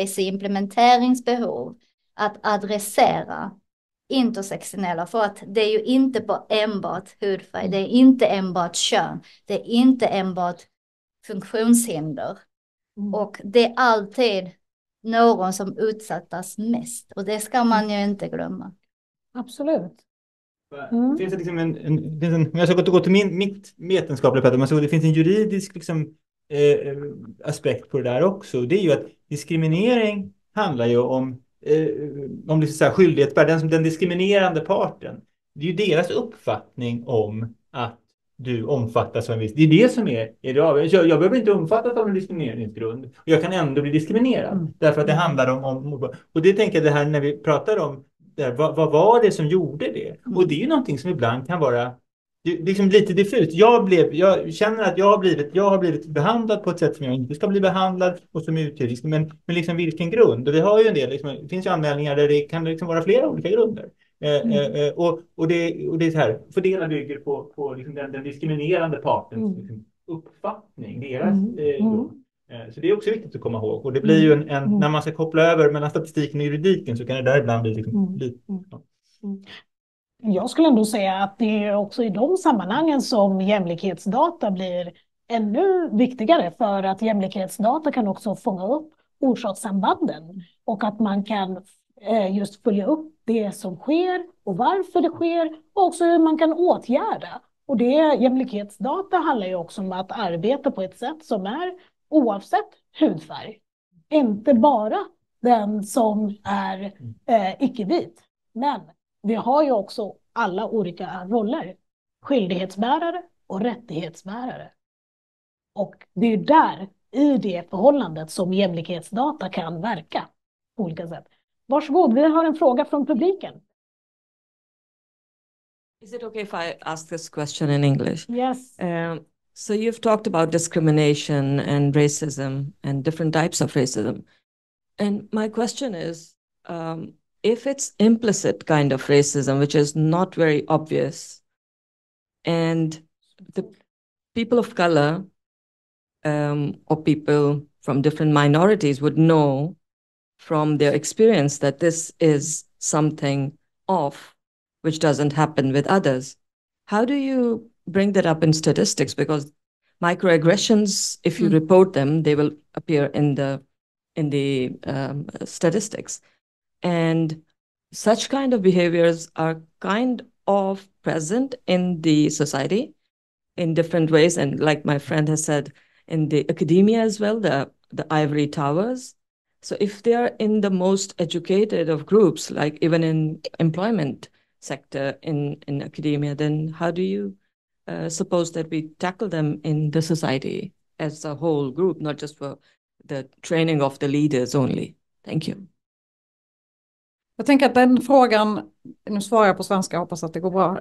policyimplementeringsbehov att adressera intersektionella, för att det är ju inte bara enbart hudfärg, det är inte enbart kön, det är inte enbart funktionshinder. Mm. Och det är alltid någon som utsättas mest, och det ska man ju inte glömma. Absolut. Mm. Det finns liksom en, en, finns en, jag ska gå till min, mitt vetenskapliga pät, man såg det finns en juridisk liksom, eh, aspekt på det där också. Det är ju att diskriminering handlar ju om, eh, om det är så här skyldighet, den, den diskriminerande parten. Det är ju deras uppfattning om att du omfattas av en viss. Det är det som är, är det av. Jag, jag behöver inte omfattas av en diskrimineringsgrund. Och jag kan ändå bli diskriminerad. Mm. Därför att det handlar om, om... Och det tänker jag det här när vi pratar om där, vad, vad var det som gjorde det? Mm. Och det är ju någonting som ibland kan vara liksom lite diffust. Jag, blev, jag känner att jag har, blivit, jag har blivit behandlad på ett sätt som jag inte ska bli behandlad och som utgör, men, men liksom vilken grund? Och vi har ju en del, liksom, det finns ju anmälningar där det kan liksom vara flera olika grunder. Mm. Eh, och, och, det, och det är så här, fördelar bygger på, på liksom den, den diskriminerande partens mm. liksom, uppfattning, deras mm. eh, grund. Eh, så det är också viktigt att komma ihåg. Och det blir ju en, en mm. när man ska koppla över mellan statistiken och juridiken så kan det där ibland bli liksom, mm. lite... Ja. Mm. Jag skulle ändå säga att det är också i de sammanhangen som jämlikhetsdata blir ännu viktigare, för att jämlikhetsdata kan också fånga upp orsakssambanden och att man kan eh, just följa upp det som sker och varför det sker och också hur man kan åtgärda. Och det jämlikhetsdata handlar ju också om att arbeta på ett sätt som är oavsett hudfärg. Inte bara den som är eh, icke-vit, men vi har ju också alla olika roller. Skyldighetsbärare och rättighetsbärare. Och det är där, i det förhållandet, som jämlikhetsdata kan verka på olika sätt. Varsågod, vi har en fråga från publiken. Is it okay if I ask this question in English? Yes. Um, so you've talked about discrimination and racism and different types of racism. And my question is, um, if it's implicit kind of racism, which is not very obvious, and the people of color um, or people from different minorities would know from their experience that this is something off, which doesn't happen with others. How do you bring that up in statistics? Because microaggressions, if you mm. report them, they will appear in the in the um, statistics. And such kind of behaviors are kind of present in the society in different ways. And like my friend has said, in the academia as well, the, the ivory towers. So if they are in the most educated of groups, like even in employment sector in, in academia, then how do you uh, suppose that we tackle them in the society as a whole group, not just for the training of the leaders only? Thank you. Jag tänker att den frågan, nu svarar jag på svenska, jag hoppas att det går bra.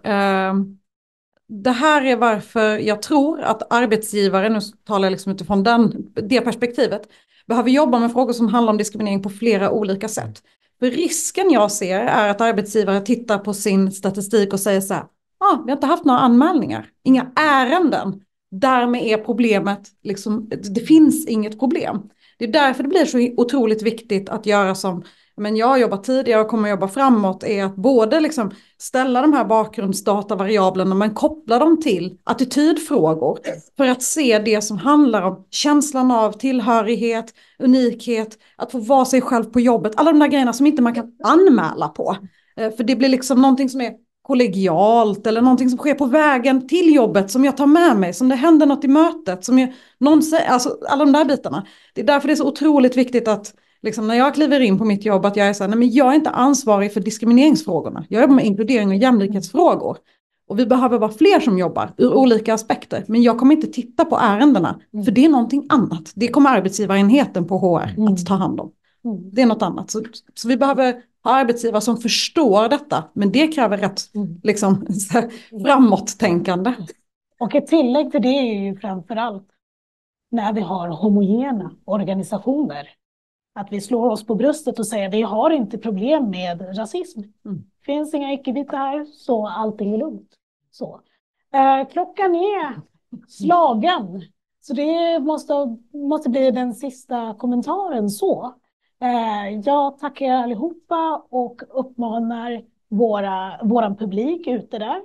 Det här är varför jag tror att arbetsgivare, nu talar jag liksom utifrån den, det perspektivet, behöver jobba med frågor som handlar om diskriminering på flera olika sätt. För risken jag ser är att arbetsgivare tittar på sin statistik och säger så här, ah, vi har inte haft några anmälningar, inga ärenden. Därmed är problemet, liksom, det finns inget problem. Det är därför det blir så otroligt viktigt att göra som, men jag har jobbat tidigare och kommer att jobba framåt, är att både liksom ställa de här bakgrundsdatavariablerna men koppla dem till attitydfrågor för att se det som handlar om känslan av tillhörighet, unikhet, att få vara sig själv på jobbet, alla de där grejerna som inte man kan anmäla på. För det blir liksom någonting som är kollegialt eller någonting som sker på vägen till jobbet som jag tar med mig, som det händer något i mötet, som jag, någon säger, alltså alla de där bitarna. Det är därför det är så otroligt viktigt att liksom, när jag kliver in på mitt jobb att jag är så här, nej men jag är inte ansvarig för diskrimineringsfrågorna. Jag jobbar med inkludering och jämlikhetsfrågor. Och vi behöver vara fler som jobbar ur olika aspekter. Men jag kommer inte titta på ärendena, mm. för det är någonting annat. Det kommer arbetsgivarenheten på H R mm. att ta hand om. Mm. Det är något annat. Så, så vi behöver ha arbetsgivare som förstår detta. Men det kräver rätt mm. liksom, så här, framåt-tänkande. Och ett tillägg till det är ju framförallt när vi har homogena organisationer. Att vi slår oss på bröstet och säger att vi har inte problem med rasism. Mm. Finns inga icke-vita här, så allting är lugnt. Så. Eh, klockan är slagen. Så det måste, måste bli den sista kommentaren så. Eh, jag tackar allihopa och uppmanar våra, våran publik ute där.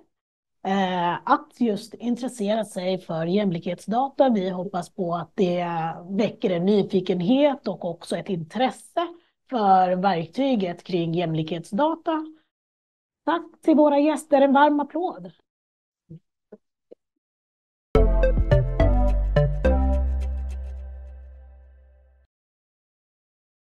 Eh, att just intressera sig för jämlikhetsdata. Vi hoppas på att det väcker en nyfikenhet och också ett intresse för verktyget kring jämlikhetsdata. Tack till våra gäster, en varm applåd.